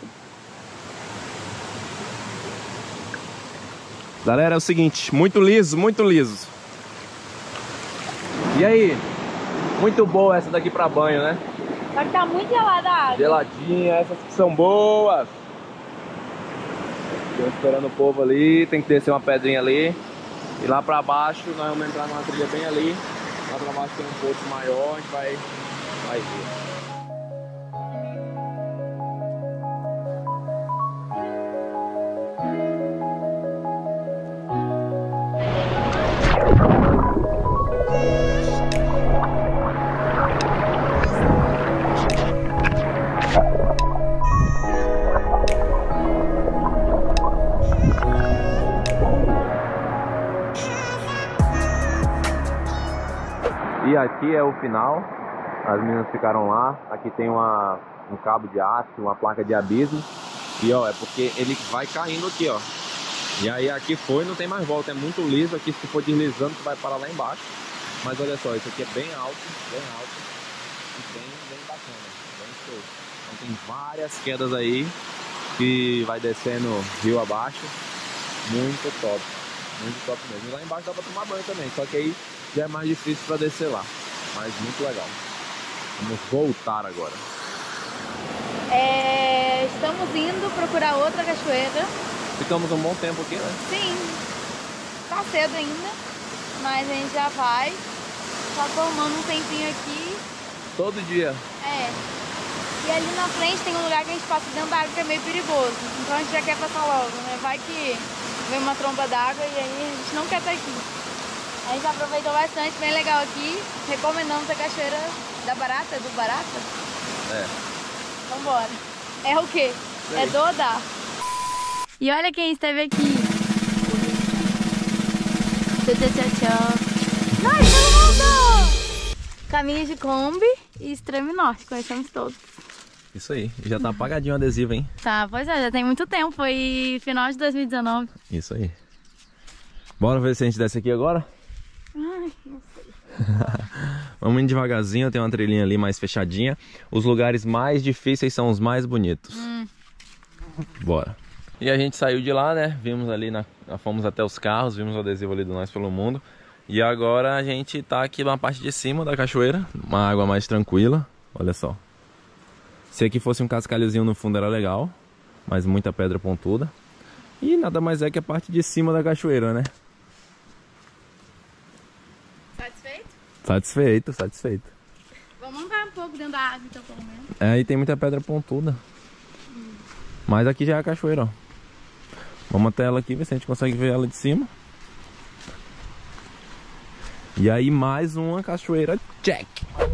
Galera, é o seguinte, muito liso, muito liso. E aí? Muito boa essa daqui pra banho, né? Só que tá muito gelada a água. Geladinha, essas que são boas. Tô esperando o povo ali, tem que descer uma pedrinha ali. E lá pra baixo, nós vamos entrar numa trilha bem ali. Lá pra baixo tem um poço maior, a gente vai, vai ver. E aqui é o final, as meninas ficaram lá, aqui tem uma, um cabo de aço, uma placa de abismo. E ó, é porque ele vai caindo aqui, ó. E aí aqui foi, não tem mais volta, é muito liso, aqui se for deslizando você vai parar lá embaixo. Mas olha só, isso aqui é bem alto, bem alto e bem, bem bacana, bem show. Então tem várias quedas aí que vai descendo rio abaixo, muito top, muito top mesmo. E lá embaixo dá pra tomar banho também, só que aí já é mais difícil para descer lá, mas muito legal. Vamos voltar agora. É, estamos indo procurar outra cachoeira. Ficamos um bom tempo aqui, né? Sim, tá cedo ainda, mas a gente já vai. Tá tomando um tempinho aqui. Todo dia. É. E ali na frente tem um lugar que a gente passa dentro da água que é meio perigoso. Então a gente já quer passar logo, né? Vai que vem uma tromba d'água e aí a gente não quer estar aqui. A gente aproveitou bastante, bem legal aqui. Recomendamos a cachoeira da Barata, do Barata. É. Vambora. É o quê? Sim. É do Odá. E olha quem esteve aqui. Tchau, tchau, tchau, tchau. Nós estamos! Caminho de Kombi e Extremo Norte, conhecemos todos. Isso aí, já tá apagadinho o adesivo, hein? Tá, pois é, já tem muito tempo, foi final de dois mil e dezenove. Isso aí. Bora ver se a gente desce aqui agora? Ai, não sei. Vamos indo devagarzinho, tem uma trilhinha ali mais fechadinha. Os lugares mais difíceis são os mais bonitos. Hum. Bora. E a gente saiu de lá, né? Vimos ali, na... fomos até os carros, vimos o adesivo ali do Nós Pelo Mundo. E agora a gente tá aqui na parte de cima da cachoeira, uma água mais tranquila. Olha só. Se aqui fosse um cascalhozinho no fundo era legal, mas muita pedra pontuda. E nada mais é que a parte de cima da cachoeira, né? Satisfeito? Satisfeito, satisfeito. Vamos andar um pouco dentro da água, então, pelo menos. É, e tem muita pedra pontuda. Hum. Mas aqui já é a cachoeira, ó. Vamos até ela aqui, ver se a gente consegue ver ela de cima. E aí mais uma cachoeira, check!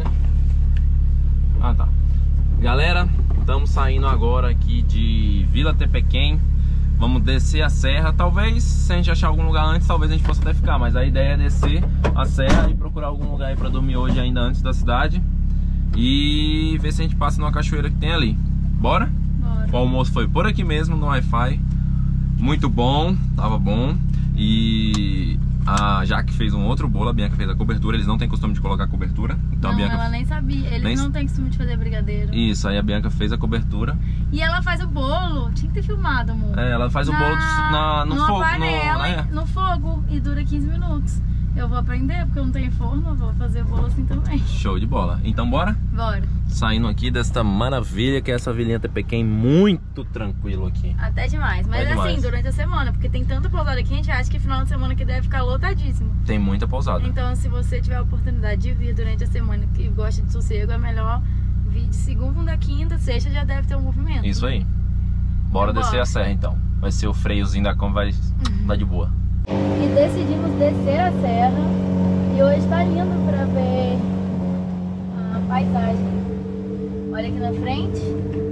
Ah, tá. Galera, estamos saindo agora aqui de Vila Tepequém. Vamos descer a serra. Talvez, se a gente achar algum lugar antes, talvez a gente possa até ficar. Mas a ideia é descer a serra e procurar algum lugar aí pra dormir hoje ainda antes da cidade. E ver se a gente passa numa cachoeira que tem ali. Bora? Bora. O almoço foi por aqui mesmo, no Wi-Fi. Muito bom, tava bom. E a Jaque fez um outro bolo, a Bianca fez a cobertura. Eles não têm costume de colocar cobertura, então não, a Bianca... ela nem sabia, eles nem... não têm costume de fazer brigadeiro. Isso, aí a Bianca fez a cobertura. E ela faz o bolo, tinha que ter filmado, amor. É, ela faz na... o bolo na, no fogo, panela, no, né? no fogo, e dura quinze minutos. Eu vou aprender, porque eu não tenho forno, eu vou fazer bolo assim também. Show de bola. Então bora? Bora. Saindo aqui desta maravilha, que é essa Vilinha Tepequém, muito tranquilo aqui. Até demais, mas Até assim, demais. durante a semana, porque tem tanta pousada aqui, a gente acha que final de semana aqui deve ficar lotadíssimo. Tem muita pousada. Então, se você tiver a oportunidade de vir durante a semana e gosta de sossego, é melhor vir de segunda, quinta, sexta, já deve ter um movimento. Isso aí. Bora então, descer bora. a serra então. Vai ser o freiozinho da Kombi, vai Uhum. dar de boa. E decidimos descer a serra. E hoje tá lindo pra ver a paisagem. Olha aqui na frente.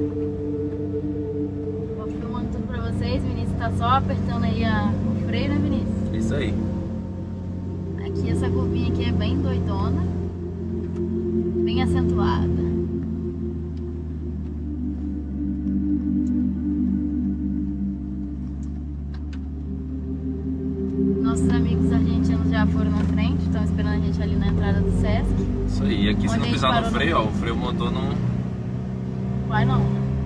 Vou filmando tudo pra vocês. O Vinícius tá só apertando aí a, o freio, né, Vinícius? Isso aí. Aqui essa curvinha aqui é bem doidona. Bem acentuada. Nossos amigos argentinos já foram na frente, estão esperando a gente ali na entrada do Sesc. Isso aí, e aqui se Onde não a gente pisar no parou no freio, ó, freio. o freio montou num... Vai não.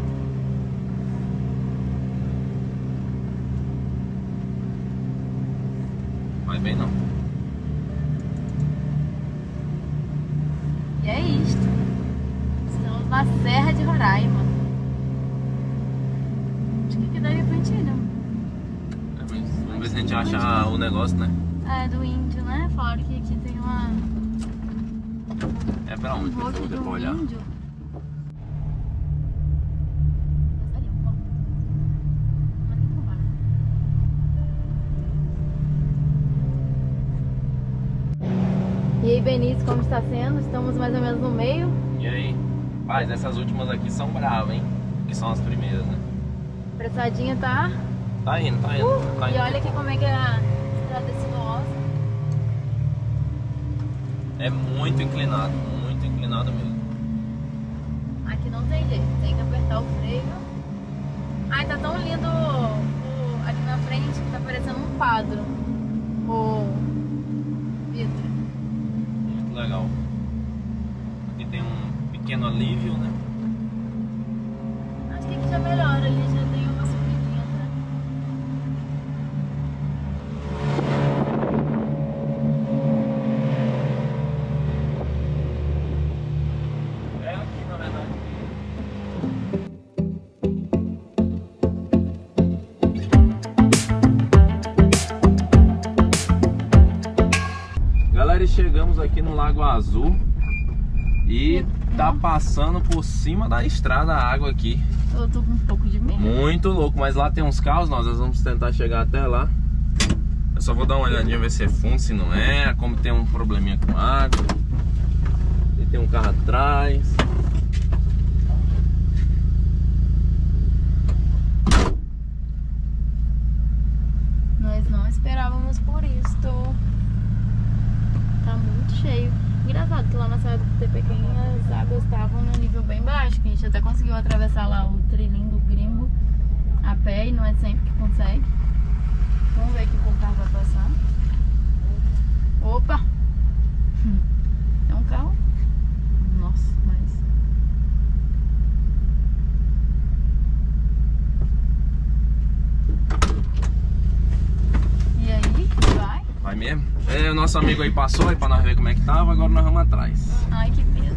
Vai bem não. E é isto. Estamos na Serra de Roraima. Acho que aqui daria pra gente ir, né? É, mas vamos ver se a gente acha o negócio, né? É, do índio, né? Falaram que aqui tem uma... É pra onde? um rosto Vou do depois olhar. índio. E aí, Benício, como está sendo? Estamos mais ou menos no meio. E aí? Paz, essas últimas aqui são bravas, hein? Que são as primeiras, né? A pressadinha tá... Tá indo, tá indo. Uh, tá e indo. olha aqui como é que é a estrada sinuosa. É muito inclinado, muito inclinado mesmo. Aqui não tem jeito, tem que apertar o freio. Ai, tá tão lindo o, o- aqui na frente que tá parecendo um quadro. O vidro. Muito legal. Aqui tem um pequeno alívio, né? Acho que aqui já melhora, ali já tem uma subidinha, né? É aqui, na verdade. Galera, e chegamos aqui no Lago Azul e tá passando por cima da estrada a água aqui. Eu tô com um pouco de medo. Muito louco, mas lá tem uns carros, nós vamos tentar chegar até lá. Eu só vou dar uma olhadinha, ver se é fundo, se não é, como tem um probleminha com água. E tem um carro atrás. Nós não esperávamos por isto. Tá muito cheio. Engraçado que lá na Serra do Tepequém as águas estavam no nível bem baixo, que a gente até conseguiu atravessar lá o trilhinho do Gringo a pé e não é sempre que consegue. Vamos ver aqui que o carro vai passar. Opa! É um carro. Nossa, mas... E aí, vai? Vai mesmo? É, o nosso amigo aí passou aí pra nós ver como é que tava, agora nós vamos atrás. Ai, que medo.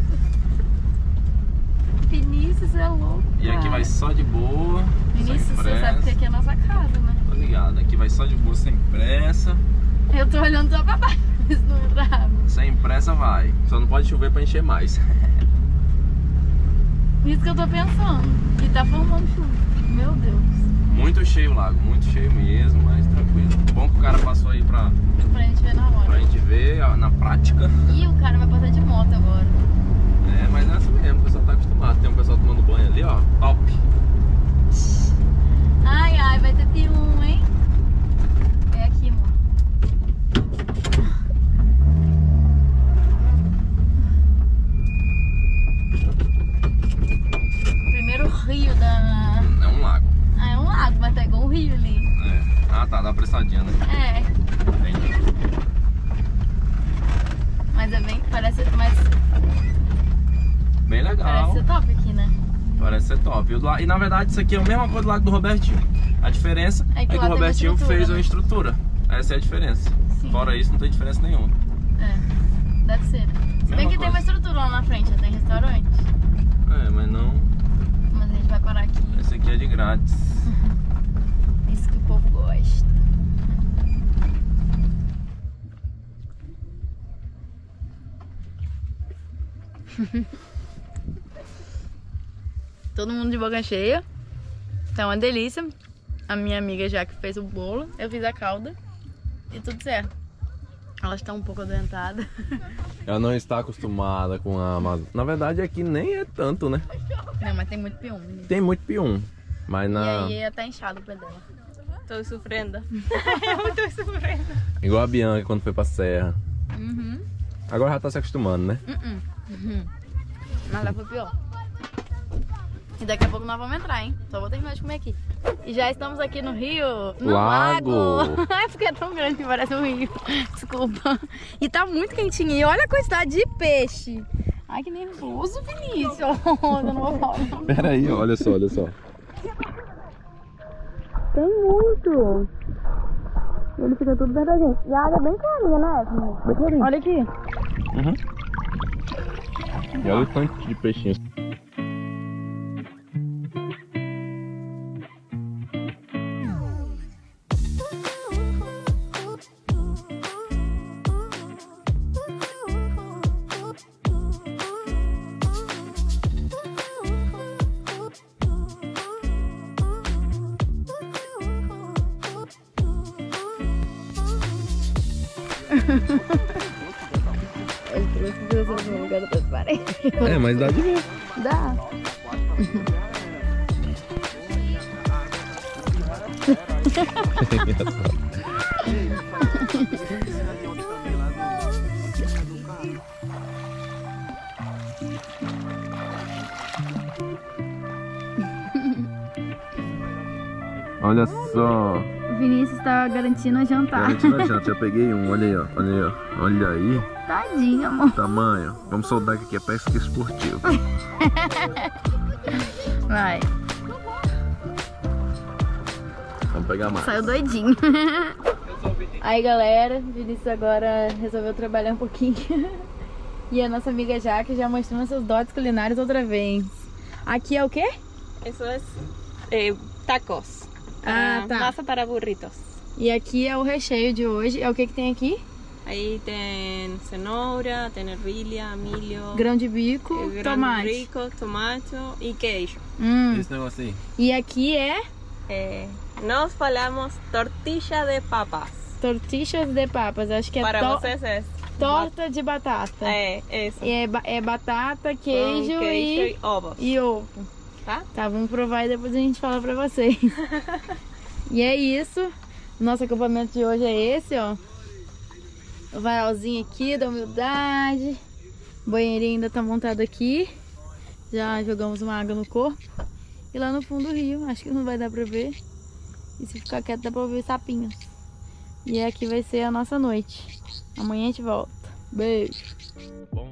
Vinícius é louco. E aqui cara. vai só de boa. Vinícius, sem você pressa. sabe que aqui é a nossa casa, né? Tô ligado, aqui vai só de boa, sem pressa. Eu tô olhando só pra baixo, mas não entra água. Sem pressa vai. Só não pode chover pra encher mais. Isso que eu tô pensando. Que tá formando chuva. Meu Deus. Muito cheio o lago, muito cheio mesmo, mas tranquilo. Bom que o cara passou aí pra, Pra gente ver na pra hora. gente ver ó, na prática. Ih, o cara vai passar de moto agora. É, mas é assim mesmo, o pessoal tá acostumado. Tem um pessoal tomando banho ali, ó, top. Ai, ai, vai ter P um, hein? É aqui, amor. Primeiro rio da... É um lago. Ah, é um lago, mas tá igual um rio ali. É. Ah tá, dá uma pressadinha, né? É, Entendi. mas é bem... Parece mais... Bem legal. Parece ser top aqui, né? Parece ser top. E, o la- e na verdade isso aqui é a mesma coisa do lago do Robertinho. A diferença É é que que, lá o tem uma Robertinho estrutura, fez né? uma estrutura. Essa é a diferença. Sim. Fora isso, não tem diferença nenhuma. É, deve ser. Se bem Mesma que tem coisa. uma estrutura lá na frente, já tem restaurante. É, mas não. Mas a gente vai parar aqui. Esse aqui é de grátis. Isso que o povo gosta. Todo mundo de boca cheia. Tá uma delícia. A minha amiga já que fez o bolo, eu fiz a calda e tudo certo. Ela está um pouco adoentada. Ela não está acostumada com a Amazônia. Na verdade aqui nem é tanto, né? Não, mas tem muito pium, menino. Tem muito pium. Mas E na. aí tá inchado o pé dela. Tô sofrendo. Eu tô sofrendo. Igual a Bianca quando foi pra serra. Uhum. Agora já tá se acostumando, né? Uhum. Uhum. Mas lá foi pior. E daqui a pouco nós vamos entrar, hein? Só vou terminar de comer aqui. E já estamos aqui no rio. No Lago. lago. Ai, porque é tão grande que parece um rio. Desculpa. E tá muito quentinho. E olha a quantidade de peixe. Ai, que nervoso, Vinícius. Eu não vou falar. Pera aí, olha só, olha só. Tem muito. Ele fica tudo dentro da gente. E a água é bem clarinha, né, Vinícius? Bem clarinho. Olha aqui. Uhum. E olha o tanto de peixinhos. Ele trouxe duas no lugar das paredes. É, mas dá de ver. Dá. Olha só. O Vinícius tá garantindo a jantar. Garantindo a janta, já peguei um, olha aí, ó. Olha aí, ó. Olha aí. Tadinho, amor. Tamanho. Vamos soldar que aqui é pesca esportiva. Vai. Vamos pegar mais. Saiu doidinho. Aí, galera, o Vinícius agora resolveu trabalhar um pouquinho. E a nossa amiga Jaque já mostrando seus dotes culinários outra vez. Aqui é o quê? Eso es eh, tacos. Ah, Ah, tá. masa para burritos. E aqui é o recheio de hoje. É o que que tem aqui? Ahí ten cenoura, ten ervilha, milho, Grão de bico, eh, grano tomate. rico, tomate e queijo. Hum. Esse negócio aí. E aqui é Eh, nós falamos tortilla de papas. tortillas de papas. Acho que é Para to- vocês é torta de batata. É, isso. E é, ba- é batata, Com queijo, queijo e, e ovos. e ovo. Tá? Tá, vamos provar e depois a gente fala pra vocês. E é isso. Nosso acampamento de hoje é esse, ó. O varalzinho aqui da humildade. O banheirinho ainda tá montado aqui. Já jogamos uma água no corpo. E lá no fundo do rio, acho que não vai dar pra ver. E se ficar quieto dá pra ver sapinhos. E aqui vai ser a nossa noite. Amanhã a gente volta. Beijo. Bom